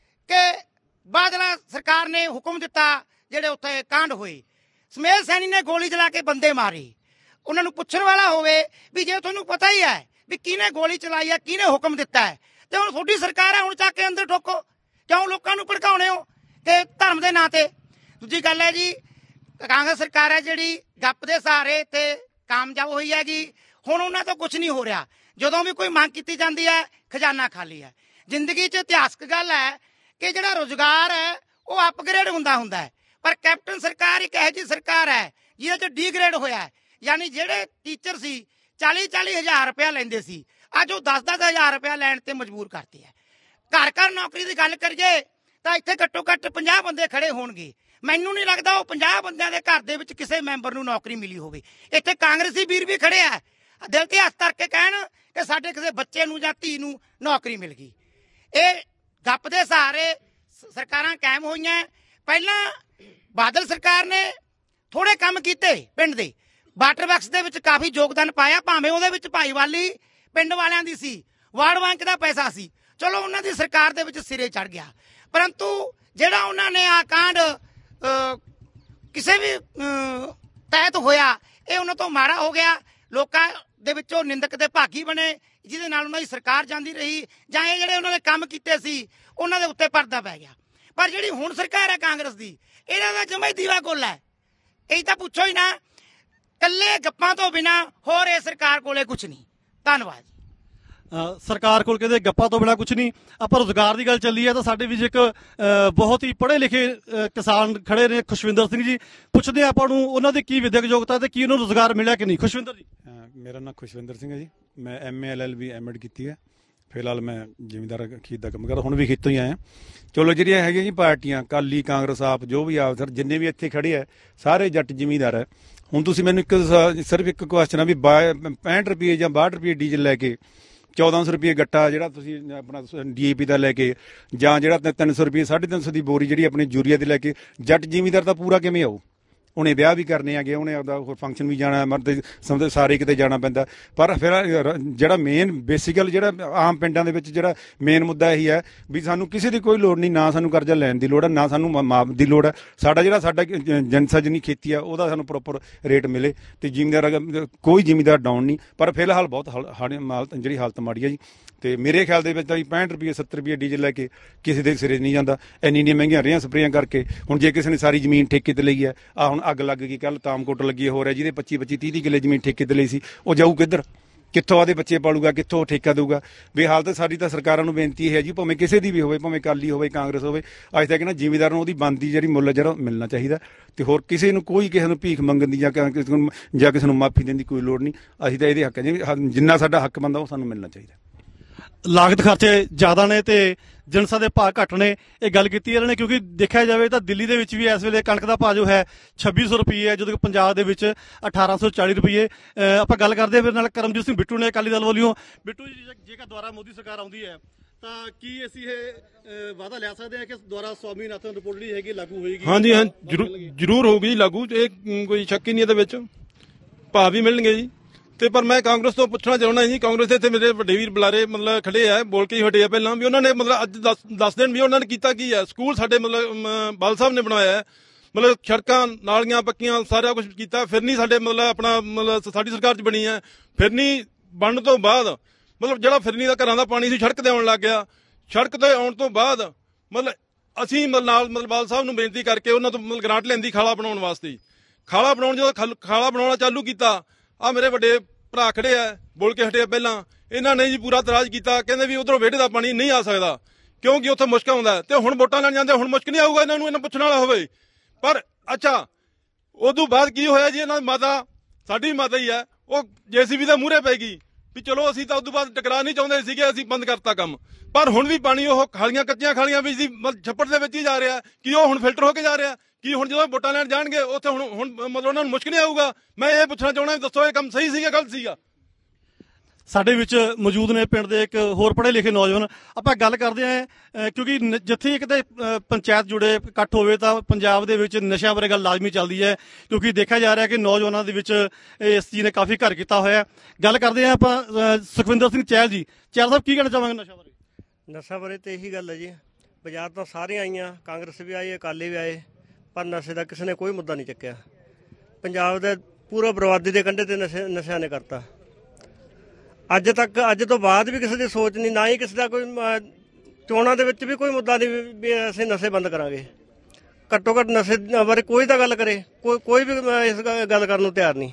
ਕਿ ਬਾਦਲ ਸਰਕਾਰ ਨੇ ਹੁਕਮ ਦਿੱਤਾ, ਜਿਹੜੇ ਉੱਥੇ ਕਾਂਡ ਹੋਏ, ਸਮੇਲ ਸੈਣੀ ਨੇ ਗੋਲੀ ਚਲਾ ਕੇ ਬੰਦੇ ਮਾਰੇ। ਉਹਨਾਂ ਨੂੰ ਪੁੱਛਣ ਵਾਲਾ ਹੋਵੇ ਵੀ ਜੇ ਤੁਹਾਨੂੰ ਪਤਾ ਹੀ ਹੈ ਵੀ ਕਿਹਨੇ ਗੋਲੀ ਚਲਾਈ ਹੈ, ਕਿਹਨੇ ਹੁਕਮ ਦਿੱਤਾ ਹੈ, ਤੇ ਹੁਣ ਤੁਹਾਡੀ ਸਰਕਾਰ ਹੈ, ਹੁਣ ਚੱਕ ਕੇ ਅੰਦਰ ਠੋਕੋ। ਕਿਉਂ ਲੋਕਾਂ ਨੂੰ ਭੜਕਾਉਣੇ ਹੋ ਕਿ ਧਰਮ ਦੇ ਨਾਂ ਤੇ? ਦੂਜੀ ਗੱਲ ਹੈ ਜੀ, ਕਾਂਗਰਸ ਸਰਕਾਰ ਹੈ ਜਿਹੜੀ ਗੱਪ ਦੇ ਸਹਾਰੇ ਤੇ ਕਾਮਯਾਬ ਹੋਈ ਹੈਗੀ। ਹੁਣ ਉਹਨਾਂ ਤੋਂ ਕੁਝ ਨਹੀਂ ਹੋ ਰਿਹਾ। ਜਦੋਂ ਵੀ ਕੋਈ ਮੰਗ ਕੀਤੀ ਜਾਂਦੀ ਹੈ, ਖਜ਼ਾਨਾ ਖਾਲੀ ਹੈ। ਜ਼ਿੰਦਗੀ 'ਚ ਇਤਿਹਾਸਕ ਗੱਲ ਹੈ ਕਿ ਜਿਹੜਾ ਰੁਜ਼ਗਾਰ ਹੈ ਉਹ ਅਪਗ੍ਰੇਡ ਹੁੰਦਾ ਹੁੰਦਾ ਹੈ, ਪਰ ਕੈਪਟਨ ਸਰਕਾਰ ਇੱਕ ਇਹੋ ਜਿਹੀ ਸਰਕਾਰ ਹੈ ਜਿਹਦੇ 'ਚ ਡੀਗ੍ਰੇਡ ਹੋਇਆ ਹੈ। ਯਾਨੀ ਜਿਹੜੇ ਟੀਚਰ ਸੀ ਚਾਲੀ ਚਾਲੀ ਹਜ਼ਾਰ ਰੁਪਇਆ ਲੈਂਦੇ ਸੀ, ਅੱਜ ਉਹ ਦਸ ਦਸ ਹਜ਼ਾਰ ਰੁਪਇਆ ਲੈਣ ਤੇ ਮਜਬੂਰ ਕਰਤੇ ਹੈ। ਘਰ ਘਰ ਨੌਕਰੀ ਦੀ ਗੱਲ ਕਰੀਏ ਤਾਂ ਇੱਥੇ ਘੱਟੋ ਘੱਟ ਪੰਜਾਹ ਬੰਦੇ ਖੜੇ ਹੋਣਗੇ। ਮੈਨੂੰ ਨਹੀਂ ਲੱਗਦਾ ਉਹ ਪੰਜਾਹ ਬੰਦਿਆਂ ਦੇ ਘਰ ਦੇ ਵਿੱਚ ਕਿਸੇ ਮੈਂਬਰ ਨੂੰ ਨੌਕਰੀ ਮਿਲੀ ਹੋਵੇ। ਇੱਥੇ ਕਾਂਗਰਸੀ ਵੀਰ ਵੀ ਖੜੇ ਆ, ਦਿਲ ਤੇ ਹੱਥ ਧਰ ਕੇ ਕਹਿਣ ਕਿ ਸਾਡੇ ਕਿਸੇ ਬੱਚੇ ਨੂੰ ਜਾਂ ਧੀ ਨੂੰ ਨੌਕਰੀ ਮਿਲ ਗਈ। ਇਹ ਗੱਪ ਦੇ ਸਹਾਰੇ ਸਰਕਾਰਾਂ ਕਾਇਮ ਹੋਈਆਂ। ਪਹਿਲਾਂ ਬਾਦਲ ਸਰਕਾਰ ਨੇ ਥੋੜੇ ਕੰਮ ਕੀਤੇ ਪਿੰਡ ਦੇ, ਵਾਟਰ ਵਰਕਸ ਦੇ ਵਿੱਚ ਕਾਫੀ ਯੋਗਦਾਨ ਪਾਇਆ, ਭਾਵੇਂ ਉਹਦੇ ਵਿੱਚ ਭਾਈਵਾਲੀ ਪਿੰਡ ਵਾਲਿਆਂ ਦੀ ਸੀ, ਵਾਰਡ ਬੈਂਕ ਦਾ ਪੈਸਾ ਸੀ, ਚਲੋ ਉਹਨਾਂ ਦੀ ਸਰਕਾਰ ਦੇ ਵਿੱਚ ਸਿਰੇ ਚੜ ਗਿਆ। ਪਰੰਤੂ ਜਿਹੜਾ ਉਹਨਾਂ ਨੇ ਆ ਕਾਂਡ ਕਿਸੇ ਵੀ ਤਹਿਤ ਹੋਇਆ, ਇਹ ਉਹਨਾਂ ਤੋਂ ਮਾੜਾ ਹੋ ਗਿਆ। ਲੋਕਾਂ ਦੇ ਵਿੱਚੋਂ ਨਿੰਦਕ ਦੇ ਭਾਗੀ ਬਣੇ, ਜਿਹਦੇ ਨਾਲ ਉਹਨਾਂ ਦੀ ਸਰਕਾਰ ਜਾਂਦੀ ਰਹੀ, ਜਾਂ ਇਹ ਜਿਹੜੇ ਉਹਨਾਂ ਨੇ ਕੰਮ ਕੀਤੇ ਸੀ ਉਹਨਾਂ ਦੇ ਉੱਤੇ ਪਰਦਾ ਪੈ ਗਿਆ। ਪਰ ਜਿਹੜੀ ਹੁਣ ਸਰਕਾਰ ਹੈ ਕਾਂਗਰਸ ਦੀ, ਇਹਨਾਂ ਦਾ ਜਮਾ ਹੀ ਦੀਵਾ ਗੋਲ ਹੈ। ਇਹ ਤਾਂ ਪੁੱਛੋ ਹੀ ਨਾ, ਕੱਲੇ ਗੱਪਾਂ ਤੋਂ ਬਿਨਾਂ ਹੋਰ ਇਹ ਸਰਕਾਰ ਕੋਲੇ ਕੁਛ ਨਹੀਂ। ਧੰਨਵਾਦ। ਸਰਕਾਰ ਕੋਲ ਕਹਿੰਦੇ ਗੱਪਾਂ ਤੋਂ ਬਿਨਾਂ ਕੁਛ ਨਹੀਂ। ਆਪਾਂ ਰੁਜ਼ਗਾਰ ਦੀ ਗੱਲ ਚੱਲੀ ਹੈ ਤਾਂ ਸਾਡੇ ਵਿੱਚ ਇੱਕ ਬਹੁਤ ਹੀ ਪੜ੍ਹੇ ਲਿਖੇ ਕਿਸਾਨ ਖੜੇ ਨੇ, ਖੁਸ਼ਵਿੰਦਰ ਸਿੰਘ ਜੀ। ਪੁੱਛਦੇ ਆ ਆਪਾਂ ਨੂੰ ਉਹਨਾਂ ਦੀ ਕੀ ਵਿਦਿਅਕ ਯੋਗਤਾ ਤੇ ਕੀ ਉਹਨਾਂ ਨੂੰ ਰੁਜ਼ਗਾਰ ਮਿਲਿਆ ਕਿ ਨਹੀਂ। ਖੁਸ਼ਵਿੰਦਰ ਜੀ। ਮੇਰਾ ਨਾਮ ਖੁਸ਼ਵਿੰਦਰ ਸਿੰਘ ਹੈ ਜੀ। ਮੈਂ M A L L B M Ed ਕੀਤੀ ਹੈ। ਫਿਲਹਾਲ ਮੈਂ ਜ਼ਿਮੀਂਦਾਰ ਖੇਤ ਦਾ ਕੰਮ ਕਰਦਾ, ਹੁਣ ਵੀ ਖੇਤੋਂ ਹੀ ਆਇਆ। ਚਲੋ ਜਿਹੜੀਆਂ ਹੈਗੀਆਂ ਜੀ ਪਾਰਟੀਆਂ, ਅਕਾਲੀ, ਕਾਂਗਰਸ, ਆਪ ਜੋ ਵੀ ਆਪ ਸਰ ਜਿੰਨੇ ਵੀ ਇੱਥੇ ਖੜੇ ਹੈ ਸਾਰੇ ਜੱਟ ਜ਼ਿਮੀਂਦਾਰ ਹੈ। ਹੁਣ ਤੁਸੀਂ ਮੈਨੂੰ ਇੱਕ ਸਿਰਫ ਇੱਕ ਕੁਐਸਚਨ ਆ ਵੀ ਪੈਂਹਠ ਰੁਪਏ ਜਾਂ ਬਾਹਠ ਰੁਪਏ ਡੀਜ਼ਲ ਲੈ ਕੇ ਚੌਦਾਂ ਸੌ ਰੁਪਏ ਗੱਟਾ ਜਿਹੜਾ ਤੁਸੀਂ ਆਪਣਾ ਡੀ ਏ ਪੀ ਦਾ ਲੈ ਕੇ, ਜਾਂ ਜਿਹੜਾ ਤਿੰਨ ਸੌ ਰੁਪਏ ਸਾਢੇ ਤਿੰਨ ਸੌ ਦੀ ਬੋਰੀ ਜਿਹੜੀ ਆਪਣੀ ਯੂਰੀਆ ਦੀ ਲੈ ਕੇ, ਜੱਟ ਜ਼ਿਮੀਂਦਾਰ ਦਾ ਪੂਰਾ ਕਿਵੇਂ ਆਊ? ਉਹਨੇ ਵਿਆਹ ਵੀ ਕਰਨੇ ਹੈਗੇ, ਉਹਨੇ ਆਪਦਾ ਹੋਰ ਫੰਕਸ਼ਨ ਵੀ ਜਾਣਾ, ਮਰਦੇ ਸਮਝਦੇ ਸਾਰੇ ਕਿਤੇ ਜਾਣਾ ਪੈਂਦਾ। ਪਰ ਫਿਰ ਜਿਹੜਾ ਮੇਨ ਬੇਸਿਕਲ ਜਿਹੜਾ ਆਮ ਪਿੰਡਾਂ ਦੇ ਵਿੱਚ ਜਿਹੜਾ ਮੇਨ ਮੁੱਦਾ ਇਹੀ ਹੈ ਵੀ ਸਾਨੂੰ ਕਿਸੇ ਦੀ ਕੋਈ ਲੋੜ ਨਹੀਂ, ਨਾ ਸਾਨੂੰ ਕਰਜ਼ਾ ਲੈਣ ਦੀ ਲੋੜ ਹੈ, ਨਾ ਸਾਨੂੰ ਮਾਫ ਦੀ ਲੋੜ ਹੈ। ਸਾਡਾ ਜਿਹੜਾ ਸਾਡਾ ਜਨਸਾ ਜਿੰਨੀ ਖੇਤੀ ਆ ਉਹਦਾ ਸਾਨੂੰ ਪ੍ਰੋਪਰ ਰੇਟ ਮਿਲੇ ਤੇ ਜ਼ਿਮੀਂਦਾਰ ਕੋਈ ਜ਼ਿਮੀਂਦਾਰ ਡਾਊਨ ਨਹੀਂ। ਪਰ ਫਿਲਹਾਲ ਬਹੁਤ ਹਾਲਤ ਜਿਹੜੀ ਹਾਲਤ ਮਾੜੀ ਹੈ ਜੀ। ਤੇ ਮੇਰੇ ਖਿਆਲ ਦੇ ਵਿੱਚ ਤਾਂ ਪੈਂਹਠ ਰੁਪਏ ਸੱਤਰ ਰੁਪਏ ਡੀਜ਼ਲ ਲੈ ਕੇ ਕਿਸੇ ਦੇ ਸਿਰੇ ਨਹੀਂ ਜਾਂਦਾ, ਇੰਨੀ ਇੰਨੀਆਂ ਮਹਿੰਗੀਆਂ ਰੇਹਾਂ ਸਪਰੇਆਂ ਕਰਕੇ। ਹੁਣ ਜੇ ਕਿਸੇ ਨੇ ਸਾਰੀ ਜ਼ਮੀਨ ਠੇਕੇ ਤੇ ਲਈ ਹੈ, ਆ ਹੁਣ ਅੱਗ ਲੱਗ ਗਈ ਕੱਲ ਤਾਮਕੋਟ ਲੱਗੀ ਹੋ ਰਿਹਾ, ਜਿਹਦੇ ਪੱਚੀ ਪੱਚੀ ਤੀਹ ਤੀਹ ਕਿੱਲੇ ਜ਼ਮੀਨ ਠੇਕੇ ਤੇ ਲਈ ਸੀ, ਉਹ ਜਾਊ ਕਿੱਧਰ? ਕਿੱਥੋਂ ਆਦੇ ਬੱਚੇ ਪਾਲੂਗਾ, ਕਿੱਥੋਂ ਠੇਕਾ ਦੇਊਗਾ? ਬੇਹਾਲਤ ਸਾਡੀ ਤਾਂ ਸਰਕਾਰਾਂ ਨੂੰ ਬੇਨਤੀ ਹੈ ਜੀ, ਭਾਵੇਂ ਕਿਸੇ ਦੀ ਵੀ ਹੋਵੇ, ਭਾਵੇਂ ਅਕਾਲੀ ਹੋਵੇ ਕਾਂਗਰਸ ਹੋਵੇ, ਅੱਜ ਤੱਕ ਨਾ ਜ਼ਿਮੀਂਦਾਰ ਨੂੰ ਉਹਦੀ ਬਣਦੀ ਜਿਹੜੀ ਮੁੱਲ ਜਿਹੜਾ ਮਿਲਣਾ ਚਾਹੀਦਾ। ਤੇ ਹੋਰ ਕਿਸੇ ਨੂੰ ਕੋਈ ਕਿਸੇ ਨੂੰ ਭੀਖ ਮੰਗਣ ਦੀ ਜਾਂ ਕਿਸੇ ਨੂੰ ਜਾਂ ਕਿਸੇ ਨੂੰ ਮਾਫੀ ਦੇਣ ਦੀ ਕੋਈ ਲੋੜ ਨਹੀਂ। ਅਸੀਂ ਤਾਂ ਇਹਦੇ ਹੱਕ ਜੀ, ਜਿੰਨਾ ਸਾਡਾ ਹੱਕ ਬਣਦਾ ਉਹ ਸਾਨੂੰ ਮਿਲਣਾ ਚਾਹੀਦਾ। ਲਾਗਤ ਖਰਚੇ ਜ਼ਿਆਦਾ ਨੇ ਤੇ ਜਨਸਾ ਦੇ ਭਾਅ ਘੱਟ ਨੇ, ਇਹ ਗੱਲ ਕੀਤੀ ਇਹਨਾਂ ਨੇ। ਕਿਉਂਕਿ ਦੇਖਿਆ ਜਾਵੇ ਤਾਂ ਦਿੱਲੀ ਦੇ ਵਿੱਚ ਵੀ ਇਸ ਵੇਲੇ ਕਣਕ ਦਾ ਭਾਅ ਜੋ ਹੈ ਛੱਬੀ ਸੌ ਰੁਪਏ ਹੈ, ਜਦੋਂ ਕਿ ਪੰਜਾਬ ਦੇ ਵਿੱਚ ਅਠਾਰਾਂ ਸੌ ਚਾਲੀ ਰੁਪਏ। ਆਪਾਂ ਗੱਲ ਕਰਦੇ ਹਾਂ ਫਿਰ ਨਾਲ ਕਰਮਜੀਤ ਸਿੰਘ ਬਿੱਟੂ ਨੇ ਅਕਾਲੀ ਦਲ ਵੱਲੋਂ। ਬਿੱਟੂ ਜੀ, ਜੇਕਰ ਦੁਆਰਾ ਮੋਦੀ ਸਰਕਾਰ ਆਉਂਦੀ ਹੈ ਤਾਂ ਕੀ ਅਸੀਂ ਇਹ ਵਾਅਦਾ ਲੈ ਸਕਦੇ ਹਾਂ ਕਿ ਦੁਆਰਾ ਸਵਾਮੀਨਾਥਨ ਰਿਪੋਰਟ ਜਿਹੜੀ ਹੈਗੀ ਲਾਗੂ ਹੋਏਗੀ? ਹਾਂਜੀ ਹਾਂ, ਜ਼ਰੂਰ ਹੋਊਗੀ ਜੀ ਲਾਗੂ, ਇਹ ਕੋਈ ਸ਼ੱਕ ਹੀ ਨਹੀਂ ਇਹਦੇ ਵਿੱਚ। ਭਾਅ ਵੀ ਮਿਲਣਗੇ ਜੀ। ਤੇ ਪਰ ਮੈਂ ਕਾਂਗਰਸ ਤੋਂ ਪੁੱਛਣਾ ਚਾਹੁੰਦਾ ਜੀ, ਕਾਂਗਰਸ ਦੇ ਇੱਥੇ ਮੇਰੇ ਵੱਡੇ ਵੀਰ ਬੁਲਾਰੇ ਮਤਲਬ ਖੜੇ ਆ, ਬੋਲ ਕੇ ਹੀ ਹਟੇ ਆ ਪਹਿਲਾਂ ਵੀ। ਉਹਨਾਂ ਨੇ ਮਤਲਬ ਅੱਜ ਦੱਸ ਦੱਸ ਦਿਨ ਵੀ ਉਹਨਾਂ ਨੇ ਕੀਤਾ ਕੀ ਹੈ। ਸਕੂਲ ਸਾਡੇ ਮਤਲਬ ਬਾਲ ਸਾਹਿਬ ਨੇ ਬਣਾਇਆ, ਮਤਲਬ ਸੜਕਾਂ ਨਾਲੀਆਂ ਪੱਕੀਆਂ ਸਾਰਾ ਕੁਝ ਕੀਤਾ। ਫਿਰਨੀ ਸਾਡੇ ਮਤਲਬ ਆਪਣਾ ਮਤਲਬ ਸਾਡੀ ਸਰਕਾਰ 'ਚ ਬਣੀ ਹੈ। ਫਿਰਨੀ ਬਣਨ ਤੋਂ ਬਾਅਦ ਮਤਲਬ ਜਿਹੜਾ ਫਿਰਨੀ ਦਾ ਘਰਾਂ ਦਾ ਪਾਣੀ ਸੀ ਸੜਕ ਤੇ ਆਉਣ ਲੱਗ ਗਿਆ। ਸੜਕ ਤੇ ਆਉਣ ਤੋਂ ਬਾਅਦ ਮਤਲਬ ਅਸੀਂ ਨਾਲ ਮਤਲਬ ਬਾਲ ਸਾਹਿਬ ਨੂੰ ਬੇਨਤੀ ਕਰਕੇ ਉਹਨਾਂ ਤੋਂ ਮਤਲਬ ਗ੍ਰਾਂਟ ਲੈਂਦੀ ਖਾਲਾ ਬਣਾਉਣ ਵਾਸਤੇ। ਖਾਲਾ ਬਣਾਉਣ ਜਦੋਂ ਖਾਲਾ ਬਣਾਉਣਾ ਚਾਲੂ ਕੀਤਾ, ਆ ਮੇਰੇ ਵੱਡੇ ਭਰਾ ਖੜੇ ਆ, ਬੋਲ ਕੇ ਹਟੇ ਪਹਿਲਾਂ। ਇਹਨਾਂ ਨੇ ਜੀ ਪੂਰਾ ਇਤਰਾਜ਼ ਕੀਤਾ, ਕਹਿੰਦੇ ਵੀ ਉਧਰੋਂ ਵਿਹੜੇ ਦਾ ਪਾਣੀ ਨਹੀਂ ਆ ਸਕਦਾ ਕਿਉਂਕਿ ਉੱਥੇ ਮੁਸ਼ਕ ਆਉਂਦਾ। ਤੇ ਹੁਣ ਵੋਟਾਂ ਲੈਣ ਜਾਂਦੇ, ਹੁਣ ਮੁਸ਼ਕ ਨਹੀਂ ਆਊਗਾ ਇਹਨਾਂ ਨੂੰ, ਇਹਨਾਂ ਪੁੱਛਣ ਵਾਲਾ ਹੋਵੇ। ਪਰ ਅੱਛਾ, ਉਦੋਂ ਬਾਅਦ ਕੀ ਹੋਇਆ ਜੀ, ਇਹਨਾਂ ਦੀ ਮਾਤਾ ਸਾਡੀ ਮਾਤਾ ਹੀ ਹੈ, ਉਹ ਜੇਸੀਬੀ ਦੇ ਮੂਹਰੇ ਪੈ ਗਈ ਵੀ ਚਲੋ ਅਸੀਂ ਤਾਂ ਉਦੋਂ ਬਾਅਦ ਟਕਰਾ ਨਹੀਂ ਚਾਹੁੰਦੇ ਸੀਗੇ, ਅਸੀਂ ਬੰਦ ਕਰਤਾ ਕੰਮ। ਪਰ ਹੁਣ ਵੀ ਪਾਣੀ ਉਹ ਖਾਲੀਆਂ ਕੱਚੀਆਂ ਖਾਲੀਆਂ ਵਿੱਚ ਦੀ ਛੱਪੜ ਦੇ ਵਿੱਚ ਹੀ ਜਾ ਰਿਹਾ। ਕੀ ਉਹ ਹੁਣ ਫਿਲਟਰ ਹੋ ਕੇ ਜਾ ਰਿਹਾ? ਕੀ ਹੁਣ ਜਦੋਂ ਵੋਟਾਂ ਲੈਣ ਜਾਣਗੇ ਉੱਥੇ ਹੁਣ ਹੁਣ ਮਤਲਬ ਉਹਨਾਂ ਨੂੰ ਮੁਸ਼ਕ ਨਹੀਂ ਆਊਗਾ? ਮੈਂ ਇਹ ਪੁੱਛਣਾ ਚਾਹੁੰਦਾ, ਦੱਸੋ ਇਹ ਕੰਮ ਸਹੀ ਸੀਗਾ ਗਲਤ ਸੀਗਾ? ਸਾਡੇ ਵਿੱਚ ਮੌਜੂਦ ਨੇ ਪਿੰਡ ਦੇ ਇੱਕ ਹੋਰ ਪੜ੍ਹੇ ਲਿਖੇ ਨੌਜਵਾਨ। ਆਪਾਂ ਗੱਲ ਕਰਦੇ ਹਾਂ ਕਿਉਂਕਿ ਜਿੱਥੇ ਕਿਤੇ ਪੰਚਾਇਤ ਜੁੜੇ ਇਕੱਠ ਹੋਵੇ ਤਾਂ ਪੰਜਾਬ ਦੇ ਵਿੱਚ ਨਸ਼ਿਆਂ ਬਾਰੇ ਗੱਲ ਲਾਜ਼ਮੀ ਚੱਲਦੀ ਹੈ, ਕਿਉਂਕਿ ਦੇਖਿਆ ਜਾ ਰਿਹਾ ਕਿ ਨੌਜਵਾਨਾਂ ਦੇ ਵਿੱਚ ਇਸ ਚੀਜ਼ ਨੇ ਕਾਫੀ ਘਰ ਕੀਤਾ ਹੋਇਆ। ਗੱਲ ਕਰਦੇ ਹਾਂ ਆਪਾਂ ਸੁਖਵਿੰਦਰ ਸਿੰਘ ਚਹਿਲ ਜੀ। ਚਹਿਲ ਸਾਹਿਬ, ਕੀ ਕਹਿਣਾ ਚਾਹਾਂਗੇ ਨਸ਼ਾ ਬਾਰੇ? ਨਸ਼ਾ ਬਾਰੇ ਤਾਂ ਇਹੀ ਗੱਲ ਹੈ ਜੀ, ਬਾਜ਼ਾਰ ਤਾਂ ਸਾਰੀਆਂ ਆਈਆਂ, ਕਾਂਗਰਸ ਵੀ ਆਈ, ਅਕਾਲੀ ਵੀ ਆਏ, ਪਰ ਨਸ਼ੇ ਦਾ ਕਿਸੇ ਨੇ ਕੋਈ ਮੁੱਦਾ ਨਹੀਂ ਚੱਕਿਆ। ਪੰਜਾਬ ਦੇ ਪੂਰਾ ਬਰਬਾਦੀ ਦੇ ਕੰਢੇ ਤੇ ਨਸ਼ੇ ਨਸ਼ਿਆਂ ਨੇ ਕਰਤਾ। ਅੱਜ ਤੱਕ ਅੱਜ ਤੋਂ ਬਾਅਦ ਵੀ ਕਿਸੇ ਦੀ ਸੋਚ ਨਹੀਂ, ਨਾ ਹੀ ਕਿਸੇ ਦਾ ਕੋਈ ਚੋਣਾਂ ਦੇ ਵਿੱਚ ਵੀ ਕੋਈ ਮੁੱਦਾ ਨਹੀਂ ਵੀ ਅਸੀਂ ਨਸ਼ੇ ਬੰਦ ਕਰਾਂਗੇ। ਘੱਟੋ ਘੱਟ ਨਸ਼ੇ ਬਾਰੇ ਕੋਈ ਤਾਂ ਗੱਲ ਕਰੇ, ਕੋਈ ਕੋਈ ਵੀ ਇਸ ਗੱਲ ਕਰਨ ਨੂੰ ਤਿਆਰ ਨਹੀਂ।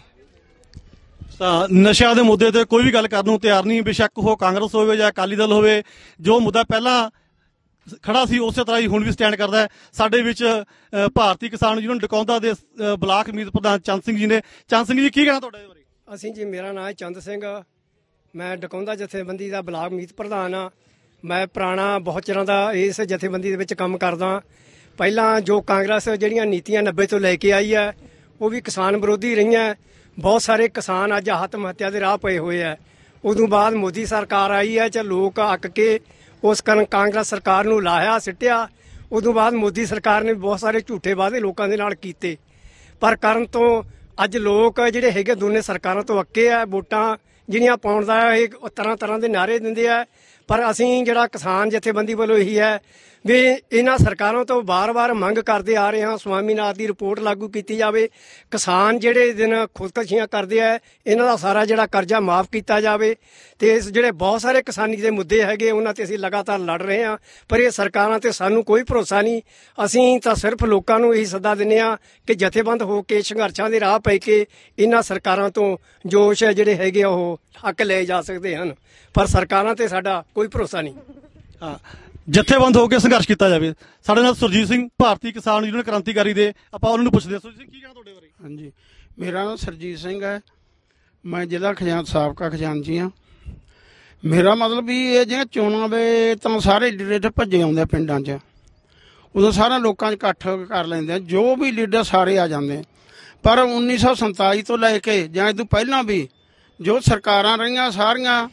ਤਾਂ ਨਸ਼ਿਆਂ ਦੇ ਮੁੱਦੇ ਤੇ ਕੋਈ ਵੀ ਗੱਲ ਕਰਨ ਨੂੰ ਤਿਆਰ ਨਹੀਂ, ਬੇਸ਼ੱਕ ਉਹ ਕਾਂਗਰਸ ਹੋਵੇ ਜਾਂ ਅਕਾਲੀ ਦਲ ਹੋਵੇ। ਜੋ ਮੁੱਦਾ ਪਹਿਲਾਂ ਖੜਾ ਸੀ ਉਸੇ ਤਰ੍ਹਾਂ ਹੀ ਹੁਣ ਵੀ ਸਟੈਂਡ ਕਰਦਾ ਹੈ। ਸਾਡੇ ਵਿੱਚ ਭਾਰਤੀ ਕਿਸਾਨ ਯੂਨੀਅਨ ਡਕੌਂਦਾ ਦੇ ਬਲਾਕ ਮੀਤ ਪ੍ਰਧਾਨ ਚੰਦ ਸਿੰਘ ਜੀ ਨੇ। ਚੰਦ ਸਿੰਘ ਜੀ, ਕੀ ਕਹਿਣਾ ਤੁਹਾਡੇ ਬਾਰੇ? ਅਸੀਂ ਜੀ, ਮੇਰਾ ਨਾਮ ਹੈ ਚੰਦ ਸਿੰਘ, ਮੈਂ ਡਕੌਂਦਾ ਜਥੇਬੰਦੀ ਦਾ ਬਲਾਕ ਮੀਤ ਪ੍ਰਧਾਨ ਆ। ਮੈਂ ਪੁਰਾਣਾ ਬਹੁਤ ਚਿਰਾਂ ਦਾ ਇਸ ਜਥੇਬੰਦੀ ਦੇ ਵਿੱਚ ਕੰਮ ਕਰਦਾ। ਪਹਿਲਾਂ ਜੋ ਕਾਂਗਰਸ ਜਿਹੜੀਆਂ ਨੀਤੀਆਂ ਨੱਬੇ ਤੋਂ ਲੈ ਕੇ ਆਈ ਹੈ ਉਹ ਵੀ ਕਿਸਾਨ ਵਿਰੋਧੀ ਰਹੀਆਂ। ਬਹੁਤ ਸਾਰੇ ਕਿਸਾਨ ਅੱਜ ਆਤਮ ਹੱਤਿਆ ਦੇ ਰਾਹ ਪਏ ਹੋਏ ਆ। ਉਦੋਂ ਬਾਅਦ ਮੋਦੀ ਸਰਕਾਰ ਆਈ ਹੈ, ਚ ਲੋਕ ਅੱਕ ਕੇ ਉਸ ਕਾਰਨ ਕਾਂਗਰਸ ਸਰਕਾਰ ਨੂੰ ਲਾਹਿਆ ਸਿੱਟਿਆ। ਉਦੋਂ ਬਾਅਦ ਮੋਦੀ ਸਰਕਾਰ ਨੇ ਬਹੁਤ ਸਾਰੇ ਝੂਠੇ ਵਾਅਦੇ ਲੋਕਾਂ ਦੇ ਨਾਲ ਕੀਤੇ, ਪਰ ਕਰਨ ਤੋਂ ਅੱਜ ਲੋਕ ਜਿਹੜੇ ਹੈਗੇ ਦੋਨੇ ਸਰਕਾਰਾਂ ਤੋਂ ਅੱਕੇ ਆ। ਵੋਟਾਂ ਜਿਹੜੀਆਂ ਪਾਉਣ ਦਾ ਇਹ ਤਰ੍ਹਾਂ ਤਰ੍ਹਾਂ ਦੇ ਨਾਅਰੇ ਦਿੰਦੇ ਆ, ਪਰ ਅਸੀਂ ਜਿਹੜਾ ਕਿਸਾਨ ਜਥੇਬੰਦੀ ਵੱਲੋਂ ਇਹੀ ਹੈ ਵੀ ਇਹਨਾਂ ਸਰਕਾਰਾਂ ਤੋਂ ਵਾਰ-ਵਾਰ ਮੰਗ ਕਰਦੇ ਆ ਰਹੇ ਹਾਂ ਸਵਾਮੀਨਾਥਨ ਦੀ ਰਿਪੋਰਟ ਲਾਗੂ ਕੀਤੀ ਜਾਵੇ। ਕਿਸਾਨ ਜਿਹੜੇ ਦਿਨ ਖੁਦਕਸ਼ੀਆਂ ਕਰਦੇ ਆ ਇਹਨਾਂ ਦਾ ਸਾਰਾ ਜਿਹੜਾ ਕਰਜ਼ਾ ਮਾਫ ਕੀਤਾ ਜਾਵੇ। ਤੇ ਜਿਹੜੇ ਬਹੁਤ ਸਾਰੇ ਕਿਸਾਨੀ ਦੇ ਮੁੱਦੇ ਹੈਗੇ ਉਹਨਾਂ ਤੇ ਅਸੀਂ ਲਗਾਤਾਰ ਲੜ ਰਹੇ ਹਾਂ, ਪਰ ਇਹ ਸਰਕਾਰਾਂ ਤੇ ਸਾਨੂੰ ਕੋਈ ਭਰੋਸਾ ਨਹੀਂ। ਅਸੀਂ ਤਾਂ ਸਿਰਫ ਲੋਕਾਂ ਨੂੰ ਇਹੀ ਸੱਦਾ ਦਿੰਦੇ ਹਾਂ ਕਿ ਜਥੇਬੰਦ ਹੋ ਕੇ ਸੰਘਰਸ਼ਾਂ ਦੇ ਰਾਹ ਪੈ ਕੇ ਇਹਨਾਂ ਸਰਕਾਰਾਂ ਤੋਂ ਜੋਸ਼ ਜਿਹੜੇ ਹੈਗੇ ਉਹ ਹੱਕ ਲਏ ਜਾ ਸਕਦੇ ਹਨ, ਪਰ ਸਰਕਾਰਾਂ ਤੇ ਸਾਡਾ ਕੋਈ ਭਰੋਸਾ ਨਹੀਂ। ਹਾਂ, ਜਥੇਬੰਦ ਹੋ ਕੇ ਸੰਘਰਸ਼ ਕੀਤਾ ਜਾਵੇ। ਸਾਡੇ ਨਾਲ ਸੁਰਜੀਤ ਸਿੰਘ, ਭਾਰਤੀ ਕਿਸਾਨ ਯੂਨੀਅਨ ਕ੍ਰਾਂਤੀਕਾਰੀ ਦੇ, ਆਪਾਂ ਉਹਨਾਂ ਨੂੰ ਪੁੱਛਦੇ ਹਾਂ। ਸੁਰਜੀਤ ਸਿੰਘ, ਕੀ ਕਹਿਣਾ ਤੁਹਾਡੇ ਬਾਰੇ? ਹਾਂਜੀ, ਮੇਰਾ ਨਾਮ ਸਰਜੀਤ ਸਿੰਘ ਹੈ, ਮੈਂ ਜ਼ਿਲ੍ਹਾ ਖਜ਼ਾਨ ਸਾਬਕਾ ਖਜ਼ਾਨਚੀ ਹਾਂ। ਮੇਰਾ ਮਤਲਬ ਵੀ ਇਹ ਜਿਹੜੀਆਂ ਚੋਣਾਂ ਵੇ ਤਾਂ ਸਾਰੇ ਲੀਡਰ ਭੱਜੇ ਆਉਂਦੇ ਪਿੰਡਾਂ 'ਚ, ਉਦੋਂ ਸਾਰਾ ਲੋਕਾਂ 'ਚ ਇਕੱਠ ਕਰ ਲੈਂਦੇ ਆ, ਜੋ ਵੀ ਲੀਡਰ ਸਾਰੇ ਆ ਜਾਂਦੇ। ਪਰ ਉੱਨੀ ਸੌ ਸੰਤਾਲੀ ਤੋਂ ਲੈ ਕੇ ਜਾਂ ਇਹ ਤੋਂ ਪਹਿਲਾਂ ਵੀ ਜੋ ਸਰਕਾਰਾਂ ਰਹੀਆਂ ਸਾਰੀਆਂ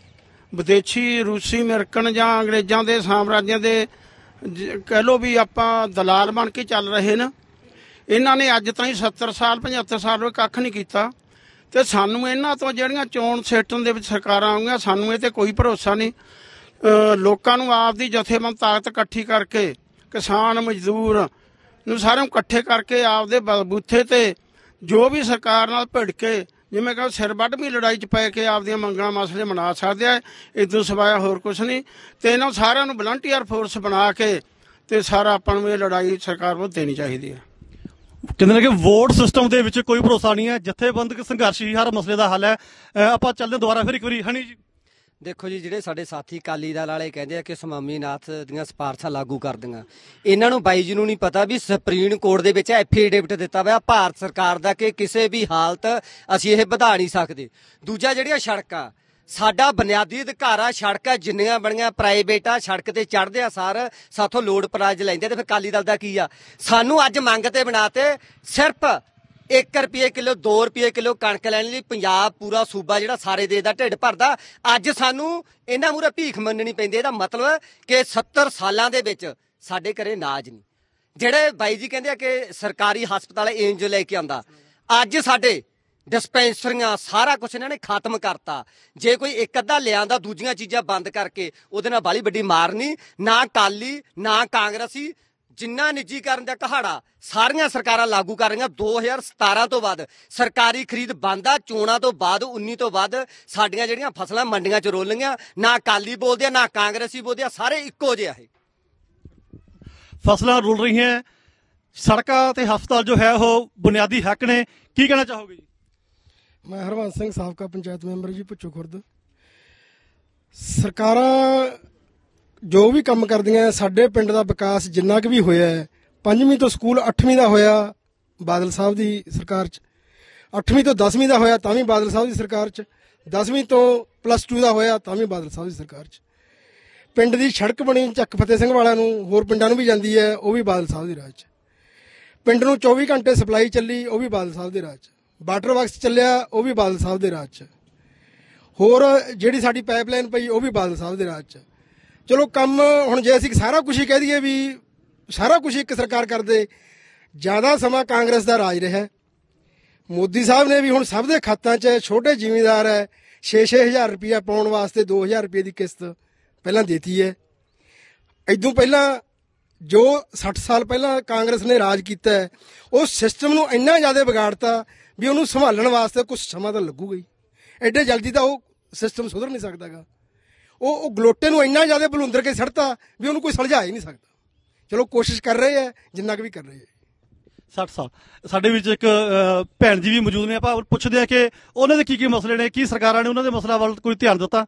ਵਿਦੇਸ਼ੀ ਰੂਸੀ ਅਮਰੀਕਨ ਜਾਂ ਅੰਗਰੇਜ਼ਾਂ ਦੇ ਸਾਮਰਾਜਾਂ ਦੇ ਕਹਿ ਲਓ ਵੀ ਆਪਾਂ ਦਲਾਲ ਬਣ ਕੇ ਚੱਲ ਰਹੇ ਨੇ। ਇਹਨਾਂ ਨੇ ਅੱਜ ਤਾਈਂ ਸੱਤਰ ਸਾਲ ਪਝੱਤਰ ਸਾਲ ਵਿੱਚ ਕੱਖ ਨਹੀਂ ਕੀਤਾ ਤੇ ਸਾਨੂੰ ਇਹਨਾਂ ਤੋਂ ਜਿਹੜੀਆਂ ਚੋਣ ਸਿਸਟਮ ਦੇ ਵਿੱਚ ਸਰਕਾਰਾਂ ਆਉਂਗੀਆਂ ਸਾਨੂੰ ਇਹ ਤੇ ਕੋਈ ਭਰੋਸਾ ਨਹੀਂ। ਲੋਕਾਂ ਨੂੰ ਆਪਦੀ ਜਥੇਬੰਦ ਤਾਕਤ ਇਕੱਠੀ ਕਰਕੇ ਕਿਸਾਨ ਮਜ਼ਦੂਰ ਨੂੰ ਸਾਰਿਆਂ ਨੂੰ ਇਕੱਠੇ ਕਰਕੇ ਆਪਦੇ ਬੂਥੇ ਤੇ ਜੋ ਵੀ ਸਰਕਾਰ ਨਾਲ ਭਿੜ ਕੇ ਜਿਵੇਂ ਕਿ ਸਿਰ ਵੱਢ ਵੀ ਲੜਾਈ 'ਚ ਪੈ ਕੇ ਆਪਦੀਆਂ ਮੰਗਾਂ ਮਸਲੇ ਮਨਾ ਸਕਦੇ ਆ। ਇਦੋਂ ਸਿਵਾਇਆ ਹੋਰ ਕੁਛ ਨਹੀਂ। ਤੇ ਇਹਨਾਂ ਸਾਰਿਆਂ ਨੂੰ ਵਲੰਟੀਅਰ ਫੋਰਸ ਬਣਾ ਕੇ ਤੇ ਸਾਰਾ ਆਪਾਂ ਨੂੰ ਇਹ ਲੜਾਈ ਸਰਕਾਰ ਨੂੰ ਦੇਣੀ ਚਾਹੀਦੀ ਹੈ। ਕਹਿੰਦੇ ਨੇ ਕਿ ਵੋਟ ਸਿਸਟਮ ਦੇ ਵਿੱਚ ਕੋਈ ਭਰੋਸਾ ਨਹੀਂ ਹੈ, ਜਥੇਬੰਦਕ ਸੰਘਰਸ਼ ਹੀ ਹਰ ਮਸਲੇ ਦਾ ਹੱਲ ਹੈ। ਆਪਾਂ ਚੱਲਦੇ ਦੁਬਾਰਾ ਫਿਰ ਇੱਕ ਵਾਰੀ ਹਨੀ ਜੀ। ਦੇਖੋ ਜੀ, ਜਿਹੜੇ ਸਾਡੇ ਸਾਥੀ ਅਕਾਲੀ ਦਲ ਵਾਲੇ ਕਹਿੰਦੇ ਆ ਕਿ ਸਵਾਮੀਨਾਥਨ ਦੀਆਂ ਸਿਫਾਰਸ਼ਾਂ ਲਾਗੂ ਕਰ ਦਿਆਂ, ਇਹਨਾਂ ਨੂੰ ਬਾਈ ਜੀ ਨੂੰ ਨਹੀਂ ਪਤਾ ਵੀ ਸੁਪਰੀਮ ਕੋਰਟ ਦੇ ਵਿੱਚ ਐਫੀਡੇਵਿਟ ਦਿੱਤਾ ਹੋਇਆ ਭਾਰਤ ਸਰਕਾਰ ਦਾ ਕਿ ਕਿਸੇ ਵੀ ਹਾਲਤ ਅਸੀਂ ਇਹ ਵਧਾ ਨਹੀਂ ਸਕਦੇ। ਦੂਜਾ, ਜਿਹੜੀਆਂ ਸੜਕਾਂ ਸਾਡਾ ਬੁਨਿਆਦੀ ਅਧਿਕਾਰ ਆ, ਸੜਕਾਂ ਜਿੰਨੀਆਂ ਬਣੀਆਂ ਪ੍ਰਾਈਵੇਟ ਆ, ਸੜਕ ਤੇ ਚੜ੍ਹਦੇ ਆ ਸਾਰ ਸਾਥੋਂ ਲੋਡ ਪ੍ਰਾਈਜ਼ ਲੈਂਦੇ ਤੇ ਫਿਰ ਅਕਾਲੀ ਦਲ ਦਾ ਕੀ ਆ? ਸਾਨੂੰ ਅੱਜ ਮੰਗ ਤੇ ਬਣਾਤੇ ਸਿਰਫ ਇੱਕ ਰੁਪਏ ਕਿਲੋ ਦੋ ਰੁਪਏ ਕਿਲੋ ਕਣਕ ਲੈਣ ਲਈ ਪੰਜਾਬ ਪੂਰਾ ਸੂਬਾ ਜਿਹੜਾ ਸਾਰੇ ਦੇਸ਼ ਦਾ ਢਿੱਡ ਭਰਦਾ। ਅੱਜ ਸਾਨੂੰ ਇਹਨਾਂ ਮੂਹਰੇ ਭੀਖ ਮੰਨਣੀ ਪੈਂਦੀ। ਇਹਦਾ ਮਤਲਬ ਕਿ ਸੱਤਰ ਸਾਲਾਂ ਦੇ ਵਿੱਚ ਸਾਡੇ ਘਰੇ ਅਨਾਜ ਨਹੀਂ। ਜਿਹੜੇ ਬਾਈ ਜੀ ਕਹਿੰਦੇ ਆ ਕਿ ਸਰਕਾਰੀ ਹਸਪਤਾਲ ਏਂਜ ਲੈ ਕੇ ਆਉਂਦਾ, ਅੱਜ ਸਾਡੇ ਡਿਸਪੈਂਸਰੀਆਂ ਸਾਰਾ ਕੁਝ ਇਹਨਾਂ ਨੇ ਖਤਮ ਕਰਤਾ। ਜੇ ਕੋਈ ਇੱਕ ਅੱਧਾ ਲਿਆਂਦਾ ਦੂਜੀਆਂ ਚੀਜ਼ਾਂ ਬੰਦ ਕਰਕੇ ਉਹਦੇ ਨਾਲ ਬਾਲੀ ਵੱਡੀ ਮਾਰ ਨਹੀਂ। ਨਾ ਅਕਾਲੀ ਨਾ ਕਾਂਗਰਸੀ, ਜਿੰਨਾ ਨਿੱਜੀਕਰਨ ਦਾ ਕਹਾੜਾ ਸਾਰੀਆਂ ਸਰਕਾਰਾਂ ਲਾਗੂ ਕਰ ਰਹੀਆਂ। ਦੋ ਹਜ਼ਾਰ ਸਤਾਰਾਂ ਤੋਂ ਬਾਅਦ ਸਰਕਾਰੀ ਖਰੀਦ ਬੰਦ ਆ। ਚੋਣਾਂ ਤੋਂ ਬਾਅਦ ਉੱਨੀ ਤੋਂ ਬਾਅਦ ਸਾਡੀਆਂ ਜਿਹੜੀਆਂ ਫਸਲਾਂ ਮੰਡੀਆਂ 'ਚ ਰੋਲੀਆਂ, ਨਾ ਅਕਾਲੀ ਬੋਲਦੇ ਆ ਨਾ ਕਾਂਗਰਸੀ ਬੋਲਦੇ ਆ, ਸਾਰੇ ਇੱਕੋ ਜਿਹੇ ਆ। ਇਹ ਫਸਲਾਂ ਰੁਲ ਰਹੀਆਂ, ਸੜਕਾਂ ਤੇ ਹਸਪਤਾਲ ਜੋ ਹੈ ਉਹ ਬੁਨਿਆਦੀ ਹੱਕ ਨੇ। ਕੀ ਕਹਿਣਾ ਚਾਹੋਗੇ ਜੀ? ਮੈਂ ਹਰਵੰਸ ਸਿੰਘ ਸਾਬਕਾ ਪੰਚਾਇਤ ਮੈਂਬਰ ਜੀ, ਭੁੱਚੋ ਖੁਰਦ। ਸਰਕਾਰਾਂ ਜੋ ਵੀ ਕੰਮ ਕਰਦੀਆਂ, ਸਾਡੇ ਪਿੰਡ ਦਾ ਵਿਕਾਸ ਜਿੰਨਾ ਕੁ ਵੀ ਹੋਇਆ ਹੈ, ਪੰਜਵੀਂ ਤੋਂ ਸਕੂਲ ਅੱਠਵੀਂ ਦਾ ਹੋਇਆ ਬਾਦਲ ਸਾਹਿਬ ਦੀ ਸਰਕਾਰ 'ਚ, ਅੱਠਵੀਂ ਤੋਂ ਦਸਵੀਂ ਦਾ ਹੋਇਆ ਤਾਂ ਵੀ ਬਾਦਲ ਸਾਹਿਬ ਦੀ ਸਰਕਾਰ 'ਚ, ਦਸਵੀਂ ਤੋਂ ਪਲੱਸ ਟੂ ਦਾ ਹੋਇਆ ਤਾਂ ਵੀ ਬਾਦਲ ਸਾਹਿਬ ਦੀ ਸਰਕਾਰ 'ਚ। ਪਿੰਡ ਦੀ ਸੜਕ ਬਣੀ ਚੱਕ ਫਤਿਹ ਸਿੰਘ ਵਾਲਿਆਂ ਨੂੰ, ਹੋਰ ਪਿੰਡਾਂ ਨੂੰ ਵੀ ਜਾਂਦੀ ਹੈ, ਉਹ ਵੀ ਬਾਦਲ ਸਾਹਿਬ ਦੇ ਰਾਜ 'ਚ। ਪਿੰਡ ਨੂੰ ਚੌਵੀ ਘੰਟੇ ਸਪਲਾਈ ਚੱਲੀ, ਉਹ ਵੀ ਬਾਦਲ ਸਾਹਿਬ ਦੇ ਰਾਜ 'ਚ। ਵਾਟਰ ਵਰਕਸ ਚੱਲਿਆ, ਉਹ ਵੀ ਬਾਦਲ ਸਾਹਿਬ ਦੇ ਰਾਜ 'ਚ। ਹੋਰ ਜਿਹੜੀ ਸਾਡੀ ਪਾਈਪਲਾਈਨ ਪਈ, ਉਹ ਵੀ ਬਾਦਲ ਸਾਹਿਬ ਦੇ ਰਾਜ 'ਚ। ਚਲੋ ਕੰਮ ਹੁਣ ਜੇ ਅਸੀਂ ਸਾਰਾ ਕੁਝ ਹੀ ਕਹਿ ਦਈਏ ਵੀ ਸਾਰਾ ਕੁਝ ਇੱਕ ਸਰਕਾਰ ਕਰਦੇ, ਜ਼ਿਆਦਾ ਸਮਾਂ ਕਾਂਗਰਸ ਦਾ ਰਾਜ ਰਿਹਾ। ਮੋਦੀ ਸਾਹਿਬ ਨੇ ਵੀ ਹੁਣ ਸਭ ਦੇ ਖਾਤਾਂ 'ਚ ਛੋਟੇ ਜ਼ਿਮੀਂਦਾਰ ਹੈ ਛੇ ਛੇ ਹਜ਼ਾਰ ਰੁਪਇਆ ਪਾਉਣ ਵਾਸਤੇ ਦੋ ਹਜ਼ਾਰ ਰੁਪਏ ਦੀ ਕਿਸ਼ਤ ਪਹਿਲਾਂ ਦੇਤੀ ਹੈ। ਇਦੋਂ ਪਹਿਲਾਂ ਜੋ ਸੱਠ ਸਾਲ ਪਹਿਲਾਂ ਕਾਂਗਰਸ ਨੇ ਰਾਜ ਕੀਤਾ ਹੈ, ਉਹ ਸਿਸਟਮ ਨੂੰ ਇੰਨਾ ਜ਼ਿਆਦਾ ਵਿਗਾੜਤਾ ਵੀ ਉਹਨੂੰ ਸੰਭਾਲਣ ਵਾਸਤੇ ਕੁਝ ਸਮਾਂ ਤਾਂ ਲੱਗੂਗਾ ਹੀ। ਐਡੇ ਜਲਦੀ ਤਾਂ ਉਹ ਸਿਸਟਮ ਸੁਧਰ ਨਹੀਂ ਸਕਦਾ ਗਾ। ਉਹ ਉਹ ਗਲੋਟੇ ਨੂੰ ਇੰਨਾ ਜ਼ਿਆਦਾ ਬਲੂੰਦਰ ਕੇ ਸੜਤਾ ਵੀ ਉਹਨੂੰ ਕੋਈ ਸੁਲਝਾ ਹੀ ਨਹੀਂ ਸਕਦਾ। ਚਲੋ ਕੋਸ਼ਿਸ਼ ਕਰ ਰਹੇ ਹੈ ਜਿੰਨਾ ਕੁ ਵੀ ਕਰ ਰਹੇ ਹੈ। ਸੱਠ ਸਾਲ ਸਾਡੇ ਵਿੱਚ ਇੱਕ ਭੈਣ ਜੀ ਵੀ ਮੌਜੂਦ ਨੇ, ਆਪਾਂ ਪੁੱਛਦੇ ਆ ਕਿ ਉਹਨਾਂ ਦੇ ਕੀ ਕੀ ਮਸਲੇ ਨੇ, ਕੀ ਸਰਕਾਰਾਂ ਨੇ ਉਹਨਾਂ ਦੇ ਮਸਲਿਆਂ ਵੱਲ ਕੋਈ ਧਿਆਨ ਦਿੱਤਾ?